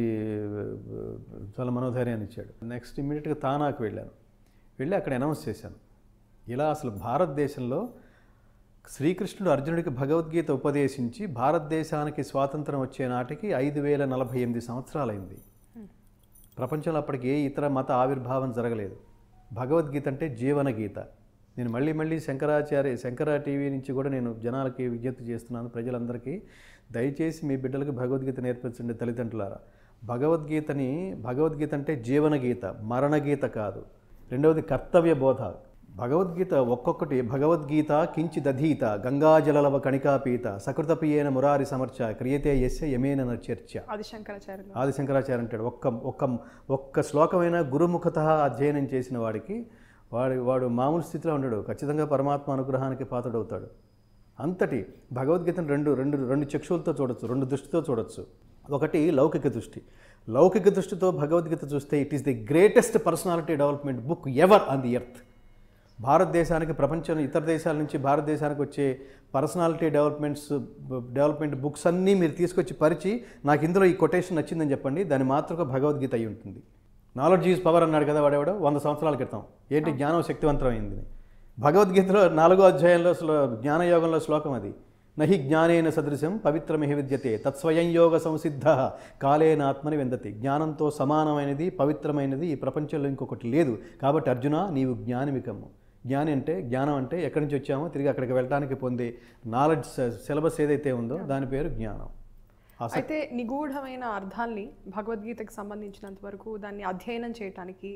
చాలా మనోధైర్యాన్ని ఇచ్చాడు. నెక్స్ట్ ఇమ్మీడియట్గా తానాకు వెళ్ళాను. వెళ్ళి అక్కడ అనౌన్స్ చేశాను, ఇలా అసలు భారతదేశంలో శ్రీకృష్ణుడు అర్జునుడికి భగవద్గీత ఉపదేశించి భారతదేశానికి స్వాతంత్రం వచ్చే నాటికి ఐదు వేల నలభై ఎనిమిది సంవత్సరాలైంది. ప్రపంచంలో అప్పటికి ఏ ఇతర మత ఆవిర్భావం జరగలేదు. భగవద్గీత అంటే జీవన గీత. నేను మళ్ళీ మళ్ళీ శంకరాచార్య శంకర టీవీ నుంచి కూడా నేను జనాలకి విజ్ఞప్తి చేస్తున్నాను, ప్రజలందరికీ దయచేసి మీ బిడ్డలకు భగవద్గీత నేర్పించండి తల్లిదండ్రులారా. భగవద్గీతని భగవద్గీత అంటే జీవన గీత, మరణ గీత కాదు. రెండవది కర్తవ్య బోధ. భగవద్గీత ఒక్కొక్కటి భగవద్గీత కించిదధీత గంగాజలలవ కణికాపీత సకృతపియేన మురారి సమర్చ క్రియతే యస్య యమేన చర్చ. ఆదిశంకరాచార్య ఆదిశంకరాచార్య అంటాడు, ఒక్క ఒక్క ఒక్క శ్లోకమైన గురుముఖత అధ్యయనం చేసిన వాడికి వాడు వాడు మామూలు స్థితిలో ఉండడు, ఖచ్చితంగా పరమాత్మ అనుగ్రహానికి పాత్రుడవుతాడు. అంతటి భగవద్గీతను రెండు రెండు రెండు చక్షులతో చూడొచ్చు, రెండు దృష్టితో చూడొచ్చు. ఒకటి లౌకిక దృష్టి. లౌకిక దృష్టితో భగవద్గీత చూస్తే it is the greatest personality development book ever on the earth. భారతదేశానికి ప్రపంచం ఇతర దేశాల నుంచి భారతదేశానికి వచ్చే పర్సనాలిటీ డెవలప్మెంట్స్ డెవలప్మెంట్ బుక్స్ అన్నీ మీరు తీసుకొచ్చి పరిచి నాకు ఇందులో ఈ కొటేషన్ నచ్చిందని చెప్పండి, దాని మాతృక భగవద్గీత అయి ఉంటుంది. నాలెడ్జ్ ఈజ్ పవర్ అన్నాడు కదా వాడేవాడు వంద సంవత్సరాల క్రితం. ఏంటి జ్ఞానం శక్తివంతమైంది. భగవద్గీతలో నాలుగో అధ్యాయంలో శ్లో జ్ఞానయోగంలో శ్లోకం అది. నహి జ్ఞానేన సదృశం పవిత్రమిహ విద్యతే తత్స్వయం యోగ సంసిద్ధ కాలేనాత్మని విందతి. జ్ఞానంతో సమానమైనది పవిత్రమైనది ఈ ప్రపంచంలో ఇంకొకటి లేదు. కాబట్టి అర్జున నీవు జ్ఞానివికము. జ్ఞాని అంటే జ్ఞానం అంటే ఎక్కడి నుంచి వచ్చామో తిరిగి అక్కడికి వెళ్ళడానికి పొందే నాలెడ్జ్ సిలబస్ ఏదైతే ఉందో దాని పేరు జ్ఞానం. అయితే నిగూఢమైన అర్థాల్ని భగవద్గీతకు సంబంధించినంత వరకు దాన్ని అధ్యయనం చేయడానికి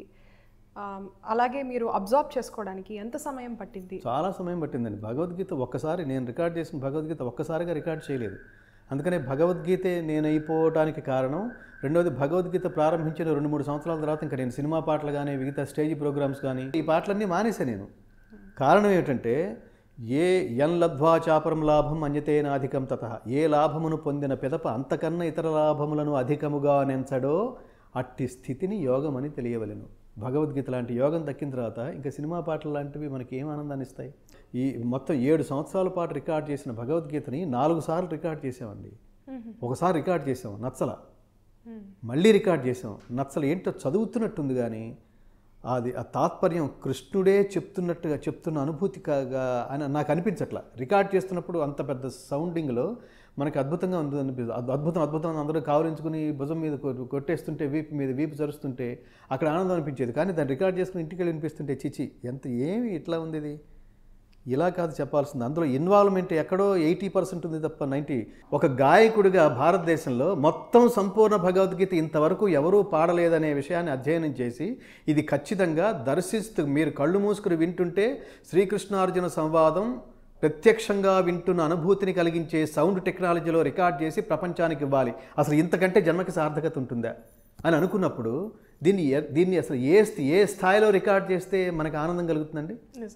అలాగే మీరు అబ్జర్వ్ చేసుకోవడానికి ఎంత సమయం పట్టింది? చాలా సమయం పట్టిందండి. భగవద్గీత ఒక్కసారి నేను రికార్డ్ చేసిన భగవద్గీత ఒక్కసారిగా రికార్డ్ చేయలేదు. అందుకనే భగవద్గీతే నేను అయిపోవడానికి కారణం. రెండోది, భగవద్గీత ప్రారంభించిన రెండు మూడు సంవత్సరాల తర్వాత ఇంకా నేను సినిమా పాటలు కానీ మిగతా స్టేజ్ ప్రోగ్రామ్స్ కానీ ఈ పాటలన్నీ మానేసా నేను. కారణం ఏమిటంటే, ఏ ఎన్ లబ్ధ్వా చాపరం లాభం అన్యతేనాధికం తత, ఏ లాభమును పొందిన పిదప అంతకన్నా ఇతర లాభములను అధికముగా నెంచడో అట్టి స్థితిని యోగమని తెలియవలెను. భగవద్గీత లాంటి యోగం దక్కిన తర్వాత ఇంకా సినిమా పాటలు లాంటివి మనకి ఏం ఆనందాన్ని ఇస్తాయి? ఈ మొత్తం ఏడు సంవత్సరాల పాటు రికార్డ్ చేసిన భగవద్గీతని నాలుగు సార్లు రికార్డ్ చేసామండి. ఒకసారి రికార్డ్ చేసాం నచ్చల, మళ్ళీ రికార్డ్ చేసాం నచ్చల. ఏంటో చదువుతున్నట్టుంది కానీ అది ఆ తాత్పర్యం కృష్ణుడే చెప్తున్నట్టుగా చెప్తున్న అనుభూతి కాగా అని నాకు అనిపించట్లా. రికార్డ్ చేస్తున్నప్పుడు అంత పెద్ద సౌండింగ్లో మనకి అద్భుతంగా ఉంది అనిపిస్తుంది. అద్భుతం అద్భుతం అందరూ కావలించుకుని భుజం మీద కొట్టేస్తుంటే, వీపు మీద వీపు జరుస్తుంటే అక్కడ ఆనందం అనిపించేది. కానీ దాన్ని రికార్డ్ చేసుకుని ఇంటికి వెళ్ళి వినిపిస్తుంటే చిచి ఎంత ఏమి ఇట్లా ఉంది, ఇది ఇలా కాదు చెప్పాల్సింది. అందులో ఇన్వాల్వ్మెంట్ ఎక్కడో ఎయిటీ పర్సెంట్ ఉంది తప్ప నైంటీ. ఒక గాయకుడిగా భారతదేశంలో మొత్తం సంపూర్ణ భగవద్గీత ఇంతవరకు ఎవరూ పాడలేదనే విషయాన్ని అధ్యయనం చేసి ఇది ఖచ్చితంగా దర్శిస్తూ మీరు కళ్ళు మూసుకుని వింటుంటే శ్రీకృష్ణార్జున సంవాదం ప్రత్యక్షంగా వింటున్న అనుభూతిని కలిగించే సౌండ్ టెక్నాలజీలో రికార్డ్ చేసి ప్రపంచానికి ఇవ్వాలి. అసలు ఇంతకంటే జన్మకి సార్థకత ఉంటుందా అని అనుకున్నప్పుడు దీన్ని దీన్ని అసలు ఏ ఏ స్థాయిలో రికార్డ్ చేస్తే మనకు ఆనందం కలుగుతుందండి?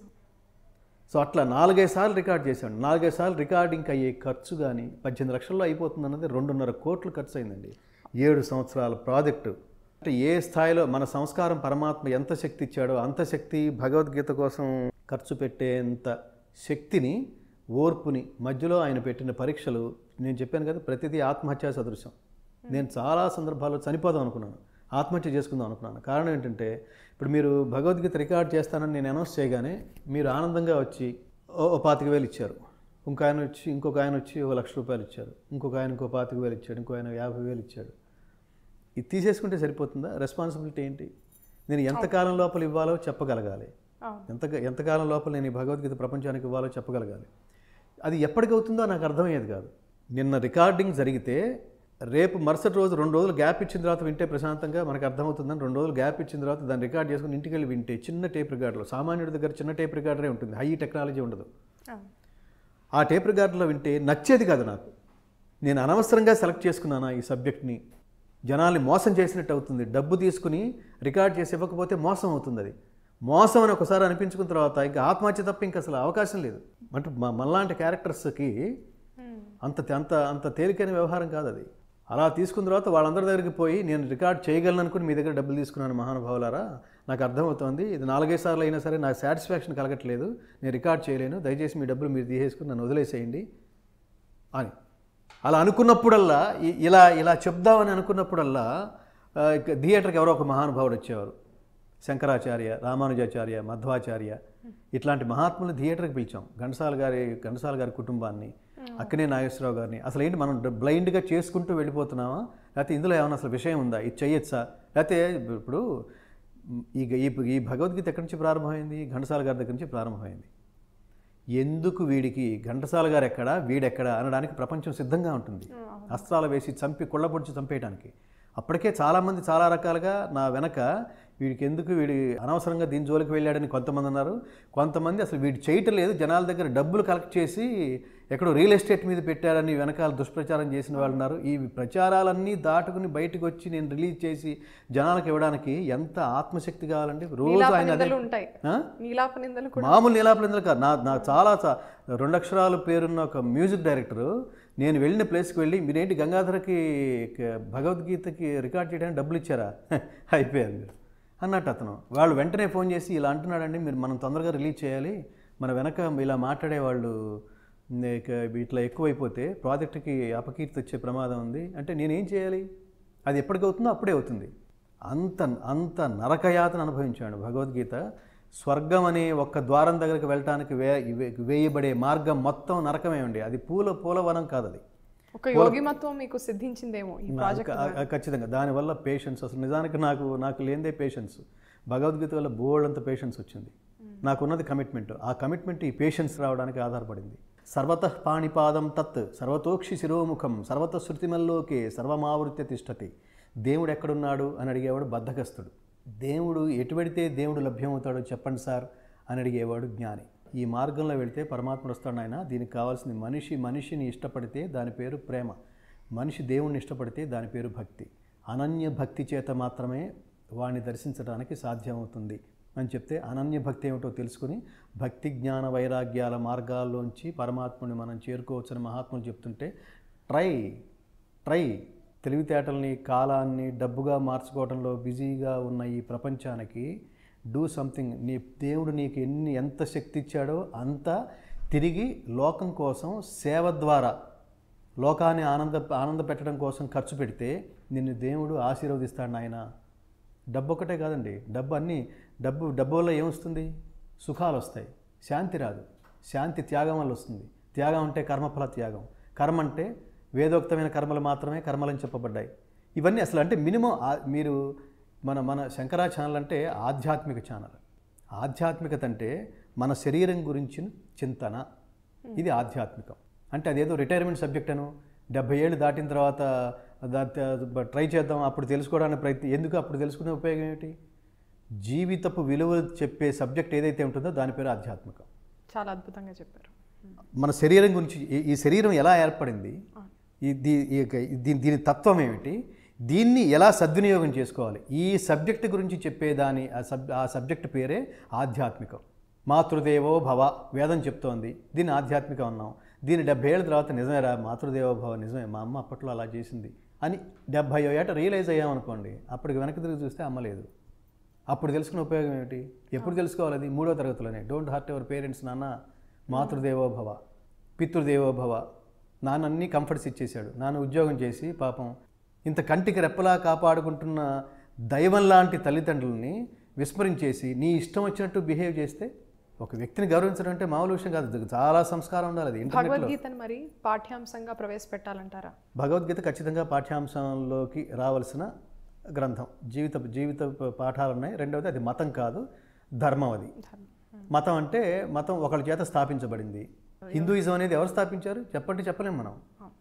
సో అట్లా నాలుగైదు సార్లు రికార్డ్ చేశాను. నాలుగైదు సార్లు రికార్డింగ్కి అయ్యే ఖర్చు కానీ పద్దెనిమిది లక్షల్లో అయిపోతుంది అన్నది రెండున్నర కోట్లు ఖర్చు అయిందండి. ఏడు సంవత్సరాల ప్రాజెక్టు. అంటే ఏ స్థాయిలో మన సంస్కారం పరమాత్మ ఎంత శక్తి ఇచ్చాడో అంత శక్తి భగవద్గీత కోసం ఖర్చు పెట్టేంత శక్తిని, ఓర్పుని మధ్యలో ఆయన పెట్టిన పరీక్షలు. నేను చెప్పాను కదా, ప్రతిదీ ఆత్మహత్యా సదృశ్యం. నేను చాలా సందర్భాల్లో చనిపోదాం అనుకున్నాను, ఆత్మహత్య చేసుకుందాం అనుకున్నాను. కారణం ఏంటంటే, ఇప్పుడు మీరు భగవద్గీత రికార్డ్ చేస్తానని నేను అనౌన్స్ చేయగానే మీరు ఆనందంగా వచ్చి ఓ పాతిక వేలు ఇచ్చారు, ఇంకొక ఆయన వచ్చి ఇంకొక ఆయన వచ్చి ఒక లక్ష రూపాయలు ఇచ్చారు, ఇంకొక ఆయన ఇంకో పాతిక వేలు ఇచ్చాడు, ఇంకో ఆయన యాభై వేలు ఇచ్చాడు. ఇది తీసేసుకుంటే సరిపోతుందా? రెస్పాన్సిబిలిటీ ఏంటి? నేను ఎంతకాలం లోపల ఇవ్వాలో చెప్పగలగాలి. ఎంత ఎంతకాలం లోపల నేను ఈ భగవద్గీత ప్రపంచానికి ఇవ్వాలో చెప్పగలగాలి. అది ఎప్పటికవుతుందో నాకు అర్థమయ్యేది కాదు. నిన్న రికార్డింగ్ జరిగితే రేపు మరుసటి రోజు రెండు రోజులు గ్యాప్ ఇచ్చిన తర్వాత వింటే ప్రశాంతంగా మనకు అర్థమవుతుందని రెండు రోజులు గ్యాప్ ఇచ్చిన తర్వాత దాన్ని రికార్డ్ చేసుకుని ఇంటికి వెళ్ళి వింటే చిన్న టేప్ రికార్డులో, సామాన్యుడి దగ్గర చిన్న టేప్ రికార్డరే ఉంటుంది, హై టెక్నాలజీ ఉండదు. ఆ టేప్ రికార్డులో వింటే నచ్చేది కాదు నాకు. నేను అనవసరంగా సెలెక్ట్ చేసుకున్నాను ఈ సబ్జెక్ట్ని, జనాల్ని మోసం చేసినట్టు అవుతుంది. డబ్బు తీసుకుని రికార్డ్ చేసి ఇవ్వకపోతే మోసం అవుతుంది. అది మోసం అని ఒకసారి అనిపించుకున్న తర్వాత ఇంకా ఆత్మహత్య తప్ప ఇంకా అసలు అవకాశం లేదు. అంటే మనలాంటి క్యారెక్టర్స్కి అంత అంత అంత తేలికైన వ్యవహారం కాదు అది. అలా తీసుకున్న తర్వాత వాళ్ళందరి దగ్గరికి పోయి నేను రికార్డ్ చేయగలను అనుకుని మీ దగ్గర డబ్బులు తీసుకున్నాను మహానుభావులారా, నాకు అర్థమవుతోంది, ఇది నాలుగైదు సార్లు అయినా సరే నాకు సాటిస్ఫాక్షన్ కలగట్లేదు, నేను రికార్డ్ చేయలేను, దయచేసి మీ డబ్బులు మీరు తీసేసుకుని నన్ను వదిలేసేయండి అని. అలా అనుకున్నప్పుడల్లా ఇలా ఇలా చెప్దామని అనుకున్నప్పుడల్లా థియేటర్కి ఎవరో ఒక మహానుభావుడు వచ్చేవారు. శంకరాచార్య, రామానుజాచార్య, మధ్వాచార్య ఇట్లాంటి మహాత్ములు థియేటర్కి పిలిచాం. ఘంటసాల గారి ఘంటసాల గారి కుటుంబాన్ని, అక్కినే నాగేశ్వరరావు గారిని. అసలు ఏంటి మనం బ్లైండ్గా చేసుకుంటూ వెళ్ళిపోతున్నామా, లేకపోతే ఇందులో ఏమైనా అసలు విషయం ఉందా, ఇది చేయొచ్చా? లేకపోతే ఇప్పుడు ఈ ఈ భగవద్గీత ఎక్కడి నుంచి ప్రారంభమైంది? ఘంటసాల గారి దగ్గర నుంచి ప్రారంభమైంది. ఎందుకు వీడికి ఘంటసాల గారు ఎక్కడా వీడెక్కడా అనడానికి ప్రపంచం సిద్ధంగా ఉంటుంది, అస్త్రాలు వేసి చంపి కొళ్ళపొడిచి చంపేయడానికి. అప్పటికే చాలామంది చాలా రకాలుగా నా వెనక వీడికి ఎందుకు వీడి అనవసరంగా దీని జోలికి వెళ్ళాడని కొంతమంది అన్నారు. కొంతమంది అసలు వీడు చేయటం లేదు, జనాల దగ్గర డబ్బులు కలెక్ట్ చేసి ఎక్కడో రియల్ ఎస్టేట్ మీద పెట్టారని వెనకాల దుష్ప్రచారం చేసిన వాళ్ళు ఉన్నారు. ఈ ప్రచారాలన్నీ దాటుకుని బయటకు వచ్చి నేను రిలీజ్ చేసి జనాలకు ఇవ్వడానికి ఎంత ఆత్మశక్తి కావాలండి. రోజు ఆయన మామూలు నీలాప నిందలు కాదు. నా నా చాలా రెండు అక్షరాలు పేరున్న ఒక మ్యూజిక్ డైరెక్టరు నేను వెళ్ళిన ప్లేస్కి వెళ్ళి మీరేంటి గంగాధరకి భగవద్గీతకి రికార్డ్ చేయడానికి డబ్బులు ఇచ్చారా, అయిపోయారు అన్నట్టు అతను. వాళ్ళు వెంటనే ఫోన్ చేసి ఇలా అంటున్నాడండి, మీరు మనం తొందరగా రిలీజ్ చేయాలి, మన వెనక ఇలా మాట్లాడేవాళ్ళు ఇట్లా ఎక్కువైపోతే ప్రాజెక్టుకి అపకీర్తి వచ్చే ప్రమాదం ఉంది అంటే నేనేం చేయాలి? అది ఎప్పటికవుతుందో అప్పుడే అవుతుంది. అంత అంత నరకయాతన అనుభవించాడు. భగవద్గీత స్వర్గం అనే ఒక్క ద్వారం దగ్గరికి వెళ్ళటానికి వే వేయబడే మార్గం మొత్తం నరకమే ఉండి, అది పూల పూలవనం కాదు. అది ఒక యోగిమత్వం మీకు సిద్ధించిందేమో ఈ ప్రాజెక్ట్. ఖచ్చితంగా దానివల్ల పేషెన్స్, అసలు నిజానికి నాకు నాకు లేనిదే పేషెన్స్. భగవద్గీత వల్ల బోల్డ్ అంత పేషెన్స్ వచ్చింది. నాకున్నది కమిట్మెంట్. ఆ కమిట్మెంట్ ఈ పేషెన్స్ రావడానికి ఆధారపడింది. సర్వతః పాణిపాదం తత్ సర్వతోక్షి శిరోముఖం సర్వత శృతిమల్లోకే సర్వమావృత్య తిష్టతి. దేవుడు ఎక్కడున్నాడు అని అడిగేవాడు బద్ధకస్తుడు. దేవుడు ఎటువడితే దేవుడు లభ్యమవుతాడో చెప్పండి సార్ అని అడిగేవాడు జ్ఞాని. ఈ మార్గంలో వెళితే పరమాత్ముడు వస్తాడు ఆయన. దీనికి కావాల్సింది మనిషి మనిషిని ఇష్టపడితే దాని పేరు ప్రేమ, మనిషి దేవుణ్ణి ఇష్టపడితే దాని పేరు భక్తి. అనన్య భక్తి చేత మాత్రమే వాడిని దర్శించడానికి సాధ్యమవుతుంది అని చెప్తే, అనన్య భక్తి ఏమిటో తెలుసుకుని భక్తి జ్ఞాన వైరాగ్యాల మార్గాల్లోంచి పరమాత్ముని మనం చేరుకోవచ్చని మహాత్ములు చెప్తుంటే, ట్రై ట్రై తెలివితేటల్ని కాలాన్ని డబ్బుగా మార్చుకోవడంలో బిజీగా ఉన్న ఈ ప్రపంచానికి డూ సంథింగ్. నీ దేవుడు నీకు ఎన్ని ఎంత శక్తి ఇచ్చాడో అంత తిరిగి లోకం కోసం సేవ ద్వారా లోకాన్ని ఆనంద ఆనంద పెట్టడం కోసం ఖర్చు పెడితే నిన్ను దేవుడు ఆశీర్వదిస్తాడు నాయన. డబ్బు ఒకటే కాదండి, డబ్బు అన్నీ డబ్బు డబ్బు వల్ల ఏమొస్తుంది? సుఖాలు వస్తాయి, శాంతి రాదు. శాంతి త్యాగం వల్ల వస్తుంది. త్యాగం అంటే కర్మఫల త్యాగం. కర్మ అంటే వేదోక్తమైన కర్మలు మాత్రమే కర్మలని చెప్పబడ్డాయి. ఇవన్నీ అసలు అంటే మినిమం మీరు మన మన శంకరా ఛానల్ అంటే ఆధ్యాత్మిక ఛానల్. ఆధ్యాత్మికత అంటే మన శరీరం గురించిన చింతన, ఇది ఆధ్యాత్మికం. అంటే అదేదో రిటైర్మెంట్ సబ్జెక్ట్ అను డెబ్బై ఏళ్ళు దాటిన తర్వాత ట్రై చేద్దాం అప్పుడు తెలుసుకోవడానికి ప్రయత్నం ఎందుకు? అప్పుడు తెలుసుకునే ఉపయోగం ఏమిటి? జీవితపు విలువలు చెప్పే సబ్జెక్ట్ ఏదైతే ఉంటుందో దాని పేరు ఆధ్యాత్మికం. చాలా అద్భుతంగా చెప్పారు. మన శరీరం గురించి, ఈ శరీరం ఎలా ఏర్పడింది, ఈ దీని దీని తత్వం ఏమిటి, దీన్ని ఎలా సద్వినియోగం చేసుకోవాలి, ఈ సబ్జెక్ట్ గురించి చెప్పేదాని ఆ సబ్ ఆ సబ్జెక్ట్ పేరే ఆధ్యాత్మికం. మాతృదేవో భవ వేదం చెప్తోంది, దీన్ని ఆధ్యాత్మికం అన్నాం. దీని డెబ్బై ఏళ్ళ తర్వాత నిజమేరా మాతృదేవో భవ నిజమే, మా అమ్మ అప్పట్లో అలా చేసింది అని డెబ్బై ఏట రియలైజ్ అయ్యామనుకోండి, అప్పటికి వెనక్కి తిరిగి చూస్తే అమ్మ లేదు. అప్పుడు తెలుసుకునే ఉపయోగం ఏమిటి? ఎప్పుడు తెలుసుకోవాలి? అది మూడో తరగతిలోనే. డోంట్ హర్ట్ ఎవర్ పేరెంట్స్ నాన్న, మాతృదేవో భవ, పితృదేవో భవ. నాన్న అన్నీ కంఫర్ట్స్ ఇచ్చేశాడు. నాన్న ఉద్యోగం చేసి పాపం ఇంత కంటికి రెప్పలా కాపాడుకుంటున్న దైవం లాంటి తల్లిదండ్రులని విస్మరించేసి నీ ఇష్టం వచ్చినట్టు బిహేవ్ చేస్తే, ఒక వ్యక్తిని గౌరవించడం అంటే మామూలు విషయం కాదు, చాలా సంస్కారం ఉండాలి. అది భగవద్గీతను మరి పాఠ్యాంశంగా ప్రవేశపెట్టాలంటారా? భగవద్గీత ఖచ్చితంగా పాఠ్యాంశంలోకి రావాల్సిన గ్రంథం. జీవిత జీవిత పాఠాలు ఉన్నాయి. రెండవది అది మతం కాదు, ధర్మం. అది మతం అంటే మతం ఒకళ్ళ చేత స్థాపించబడింది. హిందూయిజం అనేది ఎవరు స్థాపించారు చెప్పండి? చెప్పలేము మనం.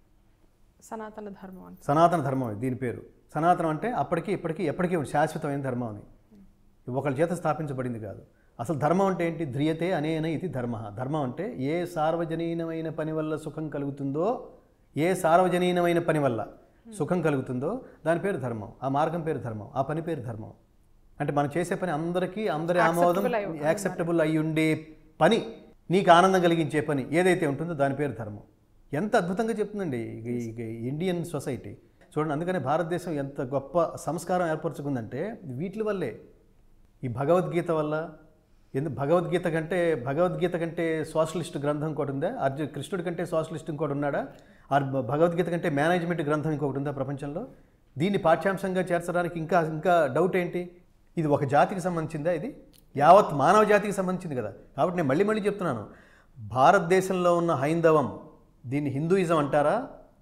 సనాతన ధర్మం అంటే సనాతన ధర్మం దీని పేరు. సనాతనం అంటే అప్పటికి ఇప్పటికీ ఎప్పటికీ శాశ్వతమైన ధర్మం అని, ఒకళ్ళ చేత స్థాపించబడింది కాదు. అసలు ధర్మం అంటే ఏంటి? ధ్రియతే అనేన ఇది ధర్మ. ధర్మం అంటే ఏ సార్వజనీనమైన పని వల్ల సుఖం కలుగుతుందో, ఏ సార్వజనీనమైన పని వల్ల సుఖం కలుగుతుందో దాని పేరు ధర్మం. ఆ మార్గం పేరు ధర్మం, ఆ పని పేరు ధర్మం. అంటే మనం చేసే పని అందరికీ అందరి ఆమోదం యాక్సెప్టబుల్ అయి ఉండే పని, నీకు ఆనందం కలిగించే పని ఏదైతే ఉంటుందో దాని పేరు ధర్మం. ఎంత అద్భుతంగా చెప్తుందండి ఈ ఇండియన్ సొసైటీ. చూడండి, అందుకనే భారతదేశం ఎంత గొప్ప సంస్కారం ఏర్పరచుకుందంటే వీటి వల్లే, ఈ భగవద్గీత వల్ల. ఎందుకు భగవద్గీత కంటే భగవద్గీత కంటే సోషలిస్ట్ గ్రంథం ఇంకోటి ఉందా? అర్జున్ కృష్ణుడి కంటే సోషలిస్ట్ ఇంకోటి ఉన్నాడా? ఆర్ భగవద్గీత కంటే మేనేజ్మెంట్ గ్రంథం ఇంకొకటి ఉందా ప్రపంచంలో? దీన్ని పాఠ్యాంశంగా చేర్చడానికి ఇంకా ఇంకా డౌట్ ఏంటి? ఇది ఒక జాతికి సంబంధించిందా? ఇది యావత్ మానవ జాతికి సంబంధించింది కదా. కాబట్టి నేను మళ్ళీ మళ్ళీ చెప్తున్నాను, భారతదేశంలో ఉన్న హైందవం, దీన్ని హిందూయిజం అంటారా?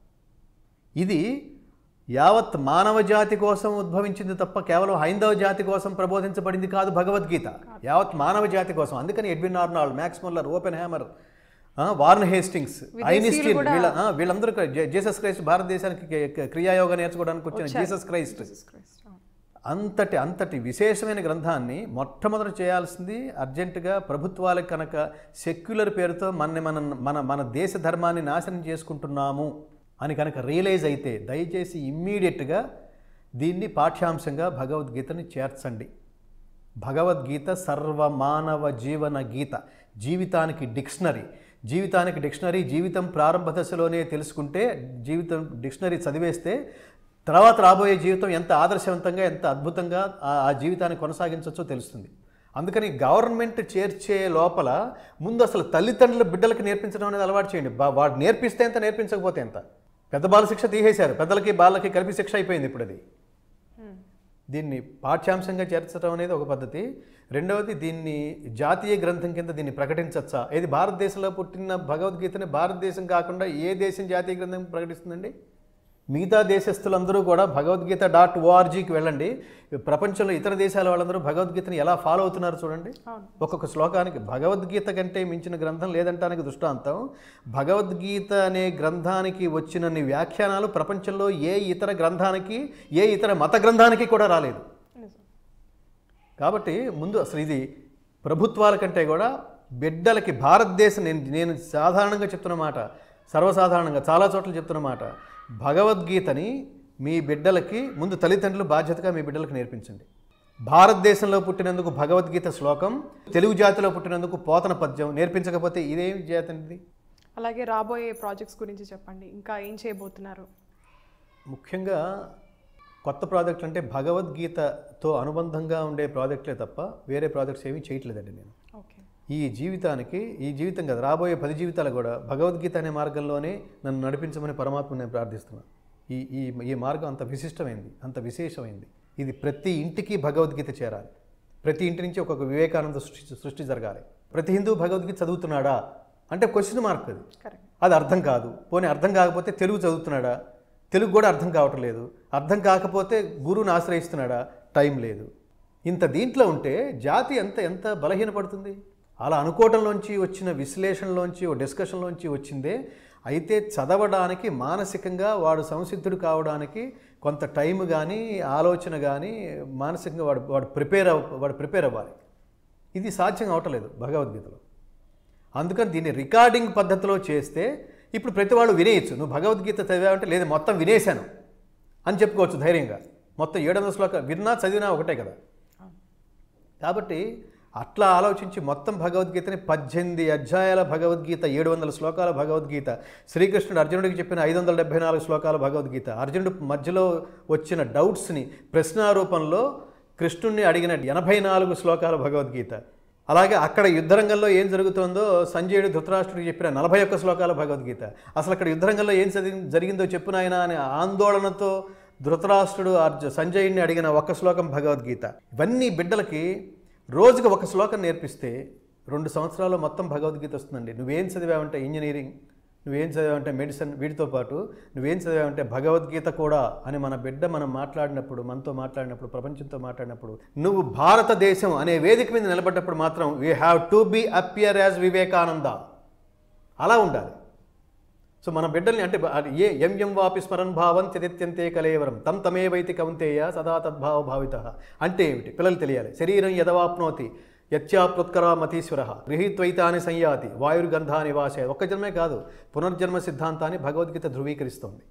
ఇది యావత్ మానవ జాతి కోసం ఉద్భవించింది తప్ప కేవలం హైందవ జాతి కోసం ప్రబోధించబడింది కాదు భగవద్గీత. యావత్ మానవ జాతి కోసం. అందుకని Edwin Arnold, Max Muller, Oppenheimer, Warren Hastings, Einstein, వీళ్ళ వీళ్ళందరూ జీసస్ క్రైస్ట్, భారతదేశానికి క్రియాయోగా నేర్చుకోవడానికి వచ్చిన జీసస్ క్రైస్ట్, అంతటి అంతటి విశేషమైన గ్రంథాన్ని మొట్టమొదటి చేయాల్సింది అర్జెంటుగా ప్రభుత్వాలకు కనుక సెక్యులర్ పేరుతో మన మన మన మన దేశ ధర్మాన్ని నాశనం చేసుకుంటున్నాము అని కనుక రియలైజ్ అయితే దయచేసి ఇమ్మీడియట్గా దీన్ని పాఠ్యాంశంగా భగవద్గీతని చేర్చండి. భగవద్గీత సర్వమానవ జీవన గీత, జీవితానికి డిక్షనరీ. జీవితానికి డిక్షనరీ జీవితం ప్రారంభ దశలోనే తెలుసుకుంటే, జీవితం డిక్షనరీ చదివేస్తే తర్వాత రాబోయే జీవితం ఎంత ఆదర్శవంతంగా, ఎంత అద్భుతంగా ఆ జీవితాన్ని కొనసాగించవచ్చో తెలుస్తుంది. అందుకని గవర్నమెంట్ చేర్చే లోపల ముందు అసలు తల్లిదండ్రుల బిడ్డలకు నేర్పించడం అనేది అలవాటు చేయండి. వాడు నేర్పిస్తే ఎంత, నేర్పించకపోతే ఎంత. పెద్ద బాల శిక్ష తీసేశారు, పెద్దలకి బాలకి కలిపి శిక్ష అయిపోయింది ఇప్పుడు. అది దీన్ని పాఠ్యాంశంగా చేర్చడం అనేది ఒక పద్ధతి. రెండవది, దీన్ని జాతీయ గ్రంథం కింద దీన్ని ప్రకటించచ్చా? ఇది భారతదేశంలో పుట్టిన భగవద్గీతని భారతదేశం కాకుండా ఏ దేశం జాతీయ గ్రంథం ప్రకటిస్తుందండి? మిగతా దేశస్తులందరూ కూడా భగవద్గీత డాట్ ఓఆర్జీకి వెళ్ళండి. ప్రపంచంలో ఇతర దేశాల వాళ్ళందరూ భగవద్గీతని ఎలా ఫాలో అవుతున్నారు చూడండి. ఒక్కొక్క శ్లోకానికి భగవద్గీత కంటే మించిన గ్రంథం లేదంటానికి దృష్టాంతం. భగవద్గీత అనే గ్రంథానికి వచ్చినన్ని వ్యాఖ్యానాలు ప్రపంచంలో ఏ ఇతర గ్రంథానికి, ఏ ఇతర మత గ్రంథానికి కూడా రాలేదు. కాబట్టి ముందు అసలు ఇది ప్రభుత్వాల కంటే కూడా బిడ్డలకి భారతదేశం, నేను నేను సాధారణంగా చెప్తున్న మాట, సర్వసాధారణంగా చాలా చోట్ల చెప్తున్న మాట, భగవద్గీతని మీ బిడ్డలకి ముందు తల్లిదండ్రులు బాధ్యతగా మీ బిడ్డలకు నేర్పించండి. భారతదేశంలో పుట్టినందుకు భగవద్గీత శ్లోకం, తెలుగు జాతిలో పుట్టినందుకు పోతన పద్యం నేర్పించకపోతే ఇదేమి జాతి అండి? అలాగే రాబోయే ప్రాజెక్ట్స్ గురించి చెప్పండి, ఇంకా ఏం చేయబోతున్నారు? ముఖ్యంగా కొత్త ప్రాజెక్టులు అంటే భగవద్గీతతో అనుబంధంగా ఉండే ప్రాజెక్టులే తప్ప వేరే ప్రాజెక్ట్స్ ఏమీ చేయట్లేదండి నేను. ఓకే. ఈ జీవితానికి, ఈ జీవితం కదా రాబోయే పది జీవితాలు కూడా భగవద్గీత అనే మార్గంలోనే నన్ను నడిపించమని పరమాత్మ నేను ప్రార్థిస్తున్నాను. ఈ ఈ ఈ మార్గం అంత విశిష్టమైంది, అంత విశేషమైంది. ఇది ప్రతి ఇంటికి భగవద్గీత చేరాలి. ప్రతి ఇంటి నుంచి ఒక్కొక్క వివేకానంద సృష్టి సృష్టి జరగాలి. ప్రతి హిందూ భగవద్గీత చదువుతున్నాడా అంటే క్వశ్చన్ మార్క్ అది. అది అర్థం కాదు. పోనీ అర్థం కాకపోతే తెలుగు చదువుతున్నాడా? తెలుగు కూడా అర్థం కావటం లేదు. అర్థం కాకపోతే గురువుని ఆశ్రయిస్తున్నాడా? టైం లేదు. ఇంత దీంట్లో ఉంటే జాతి ఎంత ఎంత బలహీనపడుతుంది. అలా అనుకోవటంలోంచి వచ్చిన విశ్లేషణలోంచి, ఓ డిస్కషన్లోంచి వచ్చిందే. అయితే చదవడానికి, మానసికంగా వాడు సంసిద్ధుడు కావడానికి కొంత టైం కానీ, ఆలోచన కానీ, మానసికంగా వాడు వాడు ప్రిపేర్ అవ్ వాడు ప్రిపేర్ అవ్వాలి. ఇది సాధ్యం అవటలేదు భగవద్గీతలో. అందుకని దీన్ని రికార్డింగ్ పద్ధతిలో చేస్తే ఇప్పుడు ప్రతి వాళ్ళు వినేయచ్చు. నువ్వు భగవద్గీత చదివావంటే లేదు మొత్తం వినేశాను అని చెప్పుకోవచ్చు ధైర్యంగా. మొత్తం ఏడు వందల శ్లోకాలు విన్నా చదివినా ఒకటే కదా. కాబట్టి అట్లా ఆలోచించి మొత్తం భగవద్గీతని పద్దెనిమిది అధ్యాయాల భగవద్గీత, ఏడు వందల శ్లోకాల భగవద్గీత, శ్రీకృష్ణుడు అర్జునుడికి చెప్పిన ఐదు వందల డెబ్బై నాలుగు శ్లోకాల భగవద్గీత, అర్జునుడు మధ్యలో వచ్చిన డౌట్స్ని ప్రశ్నారూపంలో కృష్ణుడిని అడిగిన ఎనభై నాలుగు శ్లోకాల భగవద్గీత, అలాగే అక్కడ యుద్ధరంగంలో ఏం జరుగుతుందో సంజయుడు ధృతరాష్ట్రుడికి చెప్పిన నలభై ఒక్క శ్లోకాల భగవద్గీత, అసలు అక్కడ యుద్ధరంగంలో ఏం జరిగిందో చెప్పు నాయనా అనే ఆందోళనతో ధృతరాష్ట్రుడు అర్జు సంజయుడిని అడిగిన ఒక్క శ్లోకం భగవద్గీత. ఇవన్నీ బిడ్డలకి రోజుకి ఒక శ్లోకం నేర్పిస్తే రెండు సంవత్సరాల్లో మొత్తం భగవద్గీత వస్తుందండి. నువ్వేం చదివావంటే ఇంజనీరింగ్, నువ్వేం చదివావంటే మెడిసిన్, వీటితో పాటు నువ్వేం చదివావంటే భగవద్గీత కూడా అని మన బిడ్డ మనం మాట్లాడినప్పుడు, మనతో మాట్లాడినప్పుడు, ప్రపంచంతో మాట్లాడినప్పుడు, నువ్వు భారతదేశం అనే వేదిక మీద నిలబడ్డప్పుడు మాత్రం we have to be appear as Vivekananda అలా ఉండాలి. సో మన బిడ్డల్ని అంటే ఏ ఎం ఎం వాపి స్మరన్ భావం చదిత్యంతే కలేవరం తం తమే వైతి కౌంతేయ సదా తద్భావ భావిత అంటే ఏమిటి పిల్లలు తెలియాలి. శరీరం యదవాప్నోతి యత్యాప్లుత్కరామతీశ్వర గృహీత్వైతాని సంయాతి వాయుర్గంధాని వాసే. ఒక్క జన్మే కాదు, పునర్జన్మ సిద్ధాంతాన్ని భగవద్గీత ధృవీకరిస్తోంది.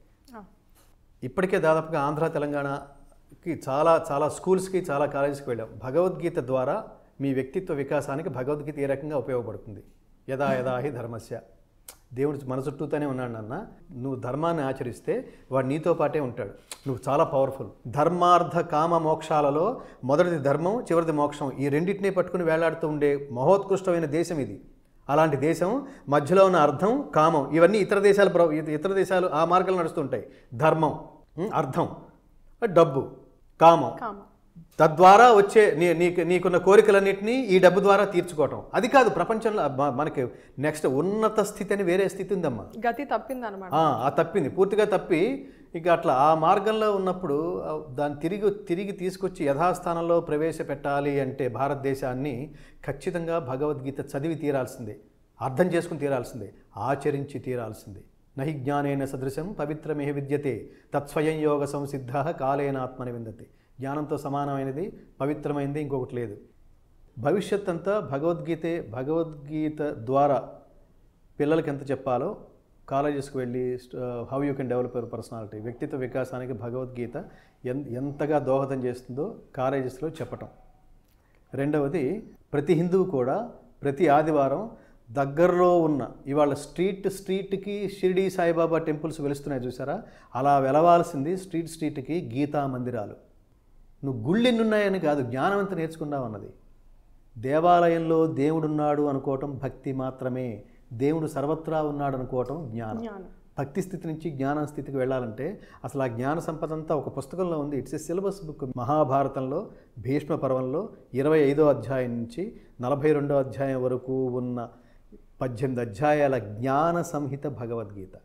ఇప్పటికే దాదాపుగా ఆంధ్ర, తెలంగాణకి చాలా చాలా స్కూల్స్కి, చాలా కాలేజెస్కి వెళ్ళాం. భగవద్గీత ద్వారా మీ వ్యక్తిత్వ వికాసానికి భగవద్గీత ఏ రకంగా ఉపయోగపడుతుంది. యదా యదా హి ధర్మస్య, దేవుడు మన చుట్టూతోనే ఉన్నాడు నాన్న, నువ్వు ధర్మాన్ని ఆచరిస్తే వాడు నీతో పాటే ఉంటాడు, నువ్వు చాలా పవర్ఫుల్. ధర్మార్థ కామ మోక్షాలలో మొదటిది ధర్మం, చివరిది మోక్షం. ఈ రెండింటినీ పట్టుకుని వేలాడుతూ ఉండే మహోత్కృష్టమైన దేశం ఇది. అలాంటి దేశం మధ్యలో ఉన్న అర్థం, కామం, ఇవన్నీ ఇతర దేశాలు ఇతర దేశాలు ఆ మార్గాలు నడుస్తుంటాయి. ధర్మం, అర్థం, డబ్బు, కామం, తద్వారా వచ్చే నీ నీకు నీకున్న కోరికలన్నింటినీ ఈ డబ్బు ద్వారా తీర్చుకోవటం. అది కాదు ప్రపంచంలో మనకి నెక్స్ట్ ఉన్నత స్థితి అని వేరే స్థితి ఉందమ్మా. గతి తప్పింది అనమాట. ఆ తప్పింది, పూర్తిగా తప్పి ఇక అట్లా ఆ మార్గంలో ఉన్నప్పుడు దాన్ని తిరిగి తిరిగి తీసుకొచ్చి యథాస్థానంలో ప్రవేశపెట్టాలి అంటే భారతదేశాన్ని ఖచ్చితంగా భగవద్గీత చదివి తీరాల్సిందే, అర్థం చేసుకుని తీరాల్సిందే, ఆచరించి తీరాల్సిందే. నహి జ్ఞానేన సదృశం పవిత్రమిహ విద్యతే తత్స్వయం యోగ సంసిద్ధ కాలేనాత్మని విందతే. జ్ఞానంతో సమానమైనది, పవిత్రమైనది ఇంకొకటి లేదు. భవిష్యత్ అంతా భగవద్గీతే. భగవద్గీత ద్వారా పిల్లలకి ఎంత చెప్పాలో కాలేజెస్కి వెళ్ళి how you can develop your personality, వ్యక్తిత్వ వికాసానికి భగవద్గీత ఎన్ ఎంతగా దోహదం చేస్తుందో కాలేజెస్లో చెప్పటం. రెండవది, ప్రతి హిందువు కూడా ప్రతి ఆదివారం దగ్గరలో ఉన్న ఇవాళ స్ట్రీట్ స్ట్రీట్కి షిరిడి సాయిబాబా టెంపుల్స్ వెలుస్తున్నాయి చూసారా, అలా వెలవాల్సింది స్ట్రీట్ స్ట్రీట్కి గీతా మందిరాలు. నువ్వు గుళ్ళెన్నున్నాయని కాదు, జ్ఞానం అంతా నేర్చుకున్నావు అన్నది. దేవాలయంలో దేవుడున్నాడు అనుకోవటం భక్తి మాత్రమే, దేవుడు సర్వత్రా ఉన్నాడు అనుకోవటం జ్ఞానం. భక్తి స్థితి నుంచి జ్ఞాన స్థితికి వెళ్ళాలంటే అసలు ఆ జ్ఞాన సంపద అంతా ఒక పుస్తకంలో ఉంది. It's a syllabus book. మహాభారతంలో భీష్మ పర్వంలో ఇరవై ఐదో అధ్యాయం నుంచి నలభై రెండో అధ్యాయం వరకు ఉన్న పద్దెనిమిది అధ్యాయాల జ్ఞాన సంహిత భగవద్గీత.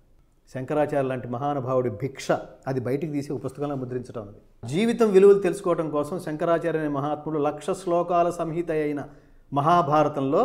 శంకరాచార్య లాంటి మహానుభావుడి భిక్ష అది బయటికి తీసి ఒక పుస్తకంలో ముద్రించడం ఉంది. జీవితం విలువలు తెలుసుకోవడం కోసం శంకరాచార్య అనే మహాత్ముడు లక్ష శ్లోకాల సంహిత అయిన మహాభారతంలో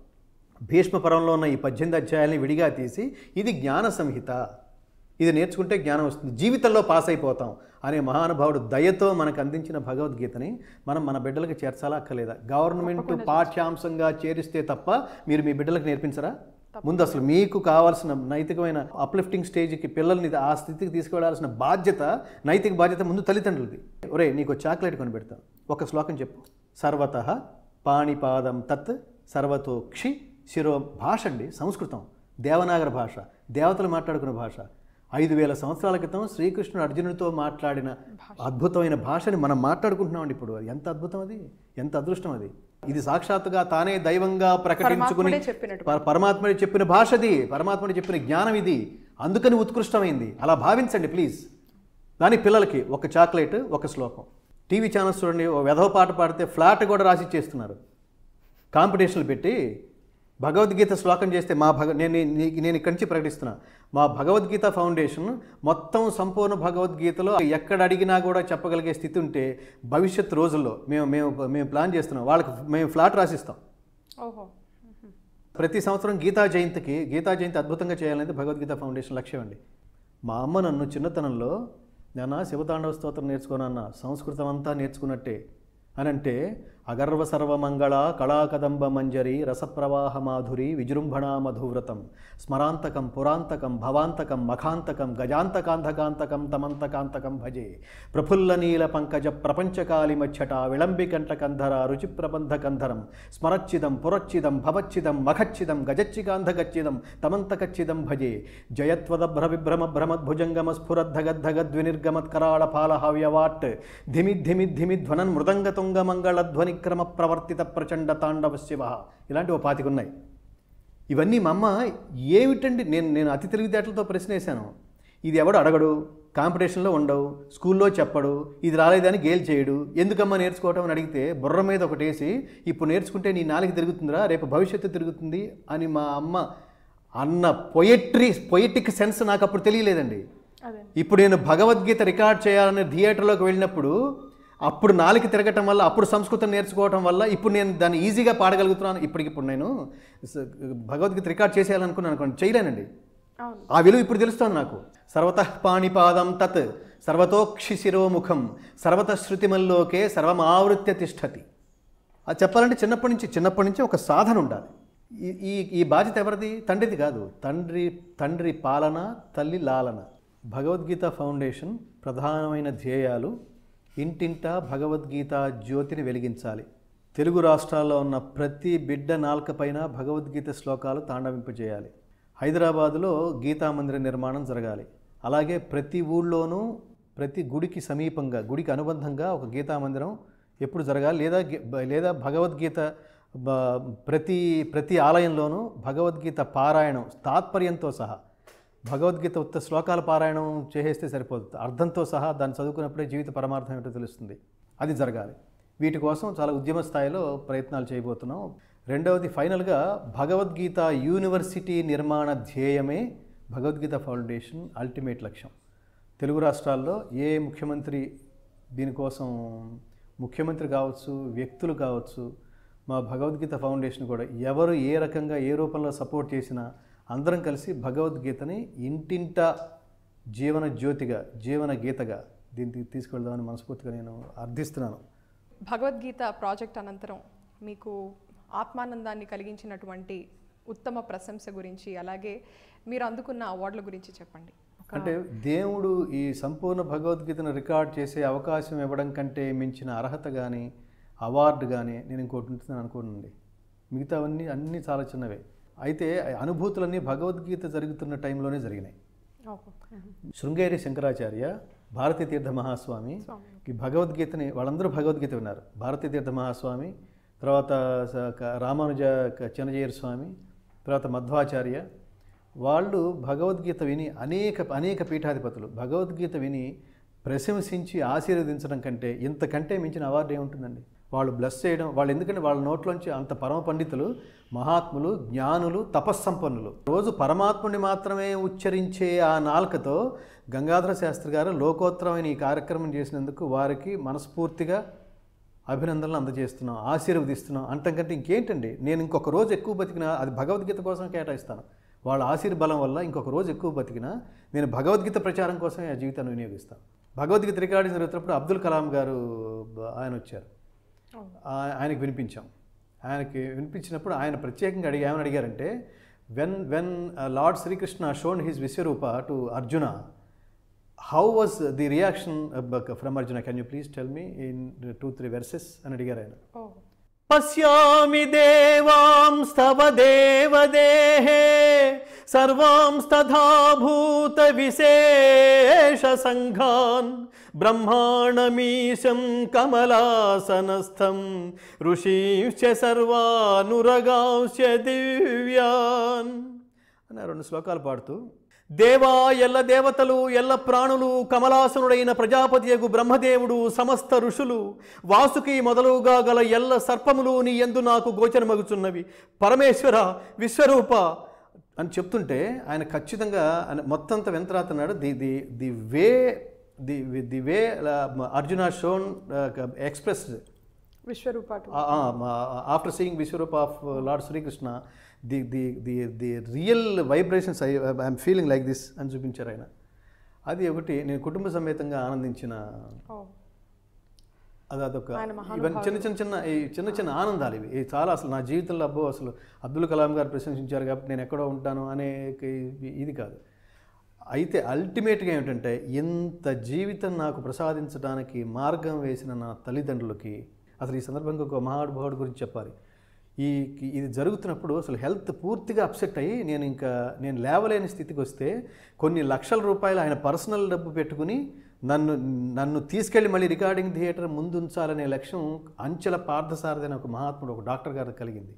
భీష్మ పర్వంలో ఉన్న ఈ పద్దెనిమిది అధ్యాయాలని విడిగా తీసి ఇది జ్ఞాన సంహిత, ఇది నేర్చుకుంటే జ్ఞానం వస్తుంది, జీవితంలో పాస్ అయిపోతాం అనే మహానుభావుడు దయతో మనకు అందించిన భగవద్గీతని మనం మన బిడ్డలకు చేర్చాలా అక్కర్లేదా? గవర్నమెంట్ పాఠ్యాంశంగా చేరిస్తే తప్ప మీరు మీ బిడ్డలకు నేర్పించరా? ముందు అసలు మీకు కావాల్సిన నైతికమైన అప్లిఫ్టింగ్ స్టేజ్కి పిల్లల్ని ఆ స్థితికి తీసుకువెళ్లాల్సిన బాధ్యత, నైతిక బాధ్యత ముందు తల్లిదండ్రులది. ఒరే నీకు చాక్లెట్ కొని పెడతాను, ఒక శ్లోకం చెప్పు. సర్వతః పాణిపాదం తత్ సర్వతోక్షి శిరో. భాష అండి, సంస్కృతం, దేవనాగర భాష, దేవతలు మాట్లాడుకున్న భాష. ఐదు వేల సంవత్సరాల క్రితం శ్రీకృష్ణుడు అర్జునుడితో మాట్లాడిన అద్భుతమైన భాషని మనం మాట్లాడుకుంటున్నామండి ఇప్పుడు. ఎంత అద్భుతం అది, ఎంత అదృష్టం అది. ఇది సాక్షాత్తుగా తానే దైవంగా ప్రకటించుకుని పరమాత్ముడి చెప్పిన భాషది, పరమాత్ముడి చెప్పిన జ్ఞానం ఇది, అందుకని ఉత్కృష్టమైంది. అలా భావించండి ప్లీజ్. దాని పిల్లలకి ఒక చాక్లెట్, ఒక శ్లోకం. టీవీ ఛానల్స్ చూడండి, ఓ వెధవ పాట పాడితే ఫ్లాట్ కూడా రాసి చేస్తున్నారు, కాంపిటీషన్లు పెట్టి. భగవద్గీత శ్లోకం చేస్తే మా భగ నేను నేను ఇక్కడి నుంచి ప్రకటిస్తున్నా, మా భగవద్గీత ఫౌండేషన్ మొత్తం సంపూర్ణ భగవద్గీతలో ఎక్కడ అడిగినా కూడా చెప్పగలిగే స్థితి ఉంటే భవిష్యత్ రోజుల్లో మేము మేము మేము ప్లాన్ చేస్తున్నాం, వాళ్ళకి మేము ఫ్లాట్ రాసిస్తాం. ఓహో. ప్రతి సంవత్సరం గీతా జయంతికి, గీతా జయంతి అద్భుతంగా చేయాలనేది భగవద్గీత ఫౌండేషన్ లక్ష్యం అండి. మా అమ్మ నన్ను చిన్నతనంలో నాన్న శివతాండవ స్తోత్రం నేర్చుకోనన్న, సంస్కృతం అంతా నేర్చుకున్నట్టే అని అంటే, అగర్వ సర్వమంగళ కళాకదంబ మంజరి రసప్రవాహ మాధురి విజృంభణా మధువ్రతం స్మరాంతకం పురాంతకం భవాంతకం మఖాంతకం గజాంతకాంతకాంతకం తమంతకాంతకం భజే ప్రఫుల్ల నీల పంకజ ప్రపంచకాలి మచ్చట విళంబి కంఠకంధర రుచి ప్రబంధ కంధరం స్మరచ్చిదం పురచ్చిదం భవచ్చిదం మఖచ్చిదం గజచ్చికాంధగచ్చిదం తమంతకచ్చిదం భజే జయత్వదభ్ర విభ్రమ భ్రమద్భుజంగమ స్ఫురద్ధగద్ధగద్వినిర్గమత్కరాళ పాలహవ్యవాట్ ధిమి ధిమి ధిమి ధ్వనన్ మృదంగతుంగ మంగళధ్వని క్రమ ప్రవర్తిత ప్రచండ తాండవ శివ. ఇలాంటి ఓ పాతిక ఉన్నాయి. ఇవన్నీ మా అమ్మ ఏమిటండి, నేను నేను అతి తెలివితేటలతో ప్రశ్న వేశాను. ఇది ఎవడు అడగడు, కాంపిటీషన్లో ఉండవు, స్కూల్లో చెప్పడు, ఇది రాలేదని గేల్ చేయడు, ఎందుకమ్మా నేర్చుకోవటం అని అడిగితే బుర్ర మీద ఒకటేసి ఇప్పుడు నేర్చుకుంటే నీ నాలుగు తిరుగుతుందిరా, రేపు భవిష్యత్తు తిరుగుతుంది అని మా అమ్మ అన్న పొయట్రీ పొయిటిక్ సెన్స్ నాకు అప్పుడు తెలియలేదండి. ఇప్పుడు నేను భగవద్గీత రికార్డ్ చేయాలని థియేటర్లోకి వెళ్ళినప్పుడు అప్పుడు నాలుగు తిరగటం వల్ల, అప్పుడు సంస్కృతం నేర్చుకోవటం వల్ల ఇప్పుడు నేను దాన్ని ఈజీగా పాడగలుగుతున్నాను. ఇప్పటికిప్పుడు నేను భగవద్గీత రికార్డ్ చేసేయాలనుకున్నాను అనుకోండి, చేయలేనండి. ఆ విలువ ఇప్పుడు తెలుస్తుంది నాకు. సర్వతః పాణిపాదం తత్ సర్వతోక్షి శిరోముఖం సర్వత శృతిమల్లోకే సర్వమావృత్య తిష్టతి. అది చెప్పాలంటే చిన్నప్పటి నుంచి చిన్నప్పటి నుంచి ఒక సాధన ఉండాలి. ఈ ఈ బాధ్యత ఎవరిది? తండ్రిది కాదు. తండ్రి తండ్రి పాలన, తల్లి లాలన. భగవద్గీత ఫౌండేషన్ ప్రధానమైన ధ్యేయాలు ఇంటింటా భగవద్గీత జ్యోతిని వెలిగించాలి. తెలుగు రాష్ట్రాల్లో ఉన్న ప్రతి బిడ్డ నాల్క పైన భగవద్గీత శ్లోకాలు తాండవింపజేయాలి. హైదరాబాదులో గీతా మందిర నిర్మాణం జరగాలి. అలాగే ప్రతి ఊళ్ళోనూ ప్రతి గుడికి సమీపంగా, గుడికి అనుబంధంగా ఒక గీతా మందిరం ఎప్పుడు జరగాలి. లేదా లేదా భగవద్గీత ప్రతి ప్రతి ఆలయంలోనూ భగవద్గీత పారాయణం తాత్పర్యంతో సహా, భగవద్గీత ఉత్త శ్లోకాల పారాయణం చేసేస్తే సరిపోతుంది, అర్థంతో సహా దాన్ని చదువుకున్నప్పుడే జీవిత పరమార్థం ఏంటో తెలుస్తుంది. అది జరగాలి. వీటి కోసం చాలా ఉద్యమ స్థాయిలో ప్రయత్నాలు చేయబోతున్నాం. రెండవది, ఫైనల్గా భగవద్గీత యూనివర్సిటీ నిర్మాణ ధ్యేయమే భగవద్గీత ఫౌండేషన్ అల్టిమేట్ లక్ష్యం. తెలుగు రాష్ట్రాల్లో ఏ ముఖ్యమంత్రి దీనికోసం, ముఖ్యమంత్రి కావచ్చు, వ్యక్తులు కావచ్చు, మా భగవద్గీత ఫౌండేషన్ కూడా ఎవరు ఏ రకంగా ఏ రూపంలో సపోర్ట్ చేసినా అందరం కలిసి భగవద్గీతని ఇంటింటా జీవన జ్యోతిగా, జీవన గీతగా దీన్ని తీసుకెళ్దామని మనస్ఫూర్తిగా నేను అర్థిస్తున్నాను. భగవద్గీత ప్రాజెక్ట్ అనంతరం మీకు ఆత్మానందాన్ని కలిగించినటువంటి ఉత్తమ ప్రశంస గురించి, అలాగే మీరు అందుకున్న అవార్డుల గురించి చెప్పండి. అంటే దేవుడు ఈ సంపూర్ణ భగవద్గీతను రికార్డ్ చేసే అవకాశం ఇవ్వడం కంటే మించిన అర్హత కానీ అవార్డు కానీ నేను ఇంకోటి ఉంటుందని అనుకోనండి. మిగతావన్నీ అన్నీ చాలా చిన్నవే. అయితే అనుభూతులన్నీ భగవద్గీత జరుగుతున్న టైంలోనే జరిగినాయి. శృంగేరి శంకరాచార్య, భారతీ తీర్థ మహాస్వామి ఈ భగవద్గీతని, వాళ్ళందరూ భగవద్గీత విన్నారు. భారతీ తీర్థ మహాస్వామి, తర్వాత రామానుజ చిన్నజీయర్ స్వామి, తర్వాత మధ్వాచార్య, వాళ్ళు భగవద్గీత విని అనేక అనేక పీఠాధిపతులు భగవద్గీత విని ప్రశంసించి ఆశీర్వదించడం కంటే ఇంతకంటే మించిన అవార్డు ఏముంటుందండి? వాళ్ళు బ్లెస్ చేయడం, వాళ్ళు ఎందుకంటే వాళ్ళ నోట్లోంచి అంత పరమ పండితులు, మహాత్ములు, జ్ఞానులు, తపస్సంపన్నులు. రోజు పరమాత్ముని మాత్రమే ఉచ్చరించే ఆ నాలుకతో గంగాధర శాస్త్రి గారు లోకోత్తరమైన ఈ కార్యక్రమం చేసినందుకు వారికి మనస్ఫూర్తిగా అభినందనలు అందజేస్తున్నాం, ఆశీర్వదిస్తున్నాం. అంతకంటే ఇంకేంటండి, నేను ఇంకొక రోజు ఎక్కువ బతికినా అది భగవద్గీత కోసం కేటాయిస్తాను. వాళ్ళ ఆశీర్బలం వల్ల ఇంకొక రోజు ఎక్కువ బతికినా నేను భగవద్గీత ప్రచారం కోసమే ఆ జీవితాన్ని వినియోగిస్తాను. భగవద్గీత రికార్డింగ్ జరుగుతున్నప్పుడు అబ్దుల్ కలాం గారు ఆయన వచ్చారు, ఆయనకి వినిపించాం. ఆయనకి వినిపించినప్పుడు ఆయన ప్రత్యేకంగా అడిగి ఏమని అడిగారంటే, when when lord Shri Krishna shown his Vishwarupa to Arjuna, how was the reaction from Arjuna, can you please tell me in two three verses అని అడిగారు ఆయన. పశ్యామి దేవాంస్తవ దేవదేహే సర్వాంస్తథా భూత విశేష సంఘాన్ బ్రహ్మాణమీశం కమలాసనస్థం ఋషీశ్చ సర్వానురగాంశ్చ దివ్యాన్ అని రెండు శ్లోకాలు పాడుతూ, దేవా ఎల్ల దేవతలు, ఎల్ల ప్రాణులు, కమలాసనుడైన ప్రజాపతియగు బ్రహ్మదేవుడు, సమస్త ఋషులు, వాసుకి మొదలుగా గల ఎల్ల సర్పములు నీ యందు నాకు గోచరమగుచున్నవి. పరమేశ్వర విశ్వరూప అని చెప్తుంటే ఆయన ఖచ్చితంగా మొత్తంత వెంతరాతున్నాడు. The the the way the the way Arjuna shown express Vishwarupa after seeing Vishwarupa of lord Shri Krishna, the the the the real vibrations I I'm feeling like this అని చూపించారు ఆయన. అది ఒకటి నేను కుటుంబ సమేతంగా ఆనందించిన, అది అదొక ఇవన్నీ చిన్న చిన్న చిన్న ఈ చిన్న చిన్న ఆనందాలు ఇవి చాలా. అసలు నా జీవితంలో అబ్బో అసలు అబ్దుల్ కలాం గారు ప్రశంసించారు కాబట్టి నేను ఎక్కడో ఉంటాను అనే ఇది కాదు. అయితే అల్టిమేట్గా ఏమిటంటే, ఇంత జీవితం నాకు ప్రసాదించడానికి మార్గం వేసిన నా తల్లిదండ్రులకి అసలు ఈ సందర్భంగా ఒక మహానుభావుడి గురించి చెప్పాలి. ఈ ఇది జరుగుతున్నప్పుడు అసలు హెల్త్ పూర్తిగా అప్సెట్ అయ్యి నేను ఇంకా నేను లేవలేని స్థితికి వస్తే కొన్ని లక్షల రూపాయలు ఆయన పర్సనల్ డబ్బు పెట్టుకుని నన్ను నన్ను తీసుకెళ్ళి మళ్ళీ రికార్డింగ్ థియేటర్ ముందు ఉంచాలనే లక్ష్యం అంచెల పార్థసారథి అనే ఒక మహాత్ముడు, ఒక డాక్టర్ గారికి కలిగింది.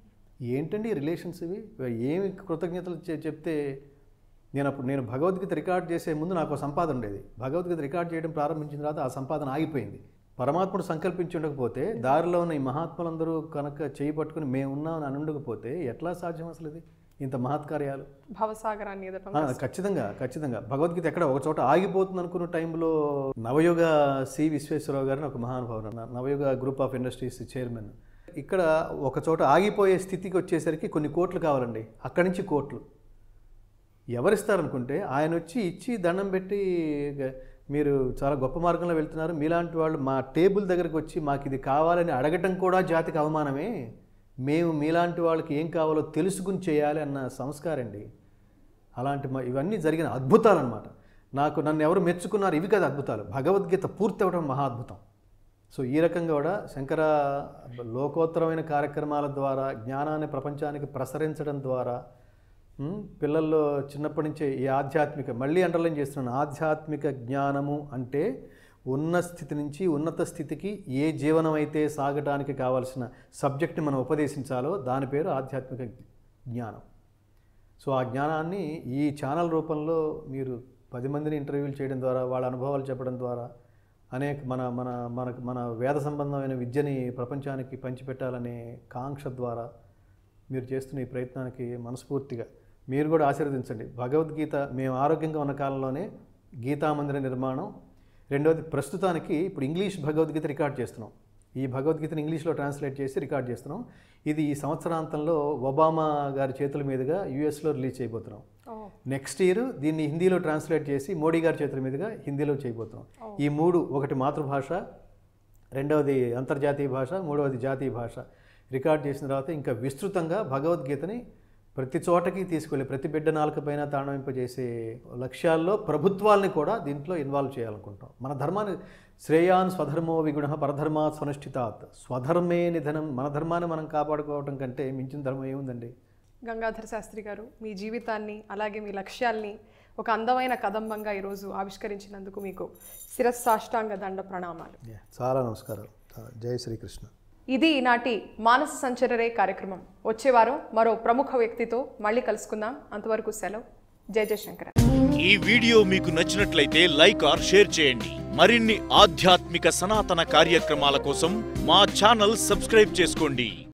ఏంటండి రిలేషన్స్ ఇవి? ఏమి కృతజ్ఞతలు చెప్తే నేను అప్పుడు నేను భగవద్గీత రికార్డ్ చేసే ముందు నాకు సంపాదన ఉండేది. భగవద్గీత రికార్డ్ చేయడం ప్రారంభించిన తర్వాత ఆ సంపాదన ఆగిపోయింది. పరమాత్ముడు సంకల్పించి ఉండకపోతే, దారిలో ఉన్న ఈ మహాత్ములందరూ కనుక చేయి పట్టుకుని మేమున్నామని అని ఉండకపోతే ఎట్లా సాధ్యం అసలు ఇది ఇంత మహత్కార్యాలు? భవసాగరాన్ని ఖచ్చితంగా ఖచ్చితంగా భగవద్గీత ఎక్కడ ఒక చోట ఆగిపోతుంది అనుకున్న టైంలో నవయుగ సి విశ్వేశ్వరరావు గారిని ఒక మహానుభావుడు, Navayuga group of industries chairman, ఇక్కడ ఒక చోట ఆగిపోయే స్థితికి వచ్చేసరికి కొన్ని కోట్లు కావాలండి. అక్కడి నుంచి కోట్లు ఎవరిస్తారనుకుంటే ఆయన వచ్చి ఇచ్చి దండం పెట్టి, మీరు చాలా గొప్ప మార్గంలో వెళ్తున్నారు, మీలాంటి వాళ్ళు మా టేబుల్ దగ్గరకు వచ్చి మాకు ఇది కావాలని అడగటం కూడా జాతికి అవమానమే, మేము మీలాంటి వాళ్ళకి ఏం కావాలో తెలుసుకుని చేయాలి అన్న సంస్కారం అండి. అలాంటి ఇవన్నీ జరిగిన అద్భుతాలు అన్నమాట. నాకు నన్ను ఎవరు మెచ్చుకున్నారు, ఇవి కదా అద్భుతాలు. భగవద్గీత పూర్తి అవ్వడం మహా అద్భుతం. సో ఈ రకంగా కూడా శంకర లోకోత్తరమైన కార్యక్రమాల ద్వారా జ్ఞానాన్ని ప్రపంచానికి ప్రసరించడం ద్వారా పిల్లల్లో చిన్నప్పటి నుంచే ఈ ఆధ్యాత్మిక, మళ్ళీ అండర్లైన్ చేస్తున్నాను, ఆధ్యాత్మిక జ్ఞానము అంటే ఉన్న స్థితి నుంచి ఉన్నత స్థితికి ఏ జీవనం అయితే సాగటానికి కావాల్సిన సబ్జెక్ట్ని మనం ఉపదేశించాలో దాని పేరు ఆధ్యాత్మిక జ్ఞానం. సో ఆ జ్ఞానాన్ని ఈ ఛానల్ రూపంలో మీరు పది మందిని ఇంటర్వ్యూలు చేయడం ద్వారా, వాళ్ళ అనుభవాలు చెప్పడం ద్వారా, అనేక మన మన మనకు మన వేద సంబంధమైన విద్యని ప్రపంచానికి పంచిపెట్టాలనే కాంక్ష ద్వారా మీరు చేస్తున్న ఈ ప్రయత్నానికి మనస్ఫూర్తిగా మీరు కూడా ఆశీర్వదించండి. భగవద్గీత మేము ఆరోగ్యంగా ఉన్న కాలంలోనే గీతామందిర నిర్మాణం, రెండవది ప్రస్తుతానికి ఇప్పుడు ఇంగ్లీష్ భగవద్గీత రికార్డ్ చేస్తున్నాం. ఈ భగవద్గీతను ఇంగ్లీష్లో ట్రాన్స్లేట్ చేసి రికార్డ్ చేస్తున్నాం. ఇది ఈ సంవత్సరాంతంలో ఒబామా గారి చేతుల మీదుగా యూఎస్లో రిలీజ్ చేయబోతున్నాం. నెక్స్ట్ ఇయర్ దీన్ని హిందీలో ట్రాన్స్లేట్ చేసి మోడీ గారి చేతుల మీదుగా హిందీలో చేయబోతున్నాం. ఈ మూడు, ఒకటి మాతృభాష, రెండవది అంతర్జాతీయ భాష, మూడవది జాతీయ భాష రికార్డ్ చేసిన తర్వాత ఇంకా విస్తృతంగా భగవద్గీతని ప్రతి చోటకి తీసుకెళ్ళి ప్రతి బిడ్డ నాలుకపైన తాండవింపజేసే లక్ష్యాల్లో ప్రభుత్వాల్ని కూడా దీంట్లో ఇన్వాల్వ్ చేయాలనుకుంటాం. మన ధర్మాన్ని శ్రేయాన్ స్వధర్మో విగుణ పరధర్మాత్ స్వనుష్ఠితాత్, స్వధర్మే నిధనం, మన ధర్మాన్ని మనం కాపాడుకోవటం కంటే మించిన ధర్మం ఏముందండి? గంగాధర శాస్త్రి గారు, మీ జీవితాన్ని అలాగే మీ లక్ష్యాల్ని ఒక అందమైన కదంబంగా ఈరోజు ఆవిష్కరించినందుకు మీకు శిరస్సాష్టాంగ దండ ప్రణామాలు. చాలా నమస్కారాలు. జై శ్రీకృష్ణ. ఇది ఈనాటి మానస సంచరరే కార్యక్రమం. వచ్చే వారం మరో ప్రముఖ వ్యక్తితో మళ్ళీ కలుసుకుందాం. అంతవరకు సెలవు. జై జయశంకర. ఈ వీడియో మీకు నచ్చినట్లయితే లైక్ ఆర్ షేర్ చేయండి. మరిన్ని ఆధ్యాత్మిక సనాతన కార్యక్రమాల కోసం మా ఛానల్ సబ్స్క్రైబ్ చేసుకోండి.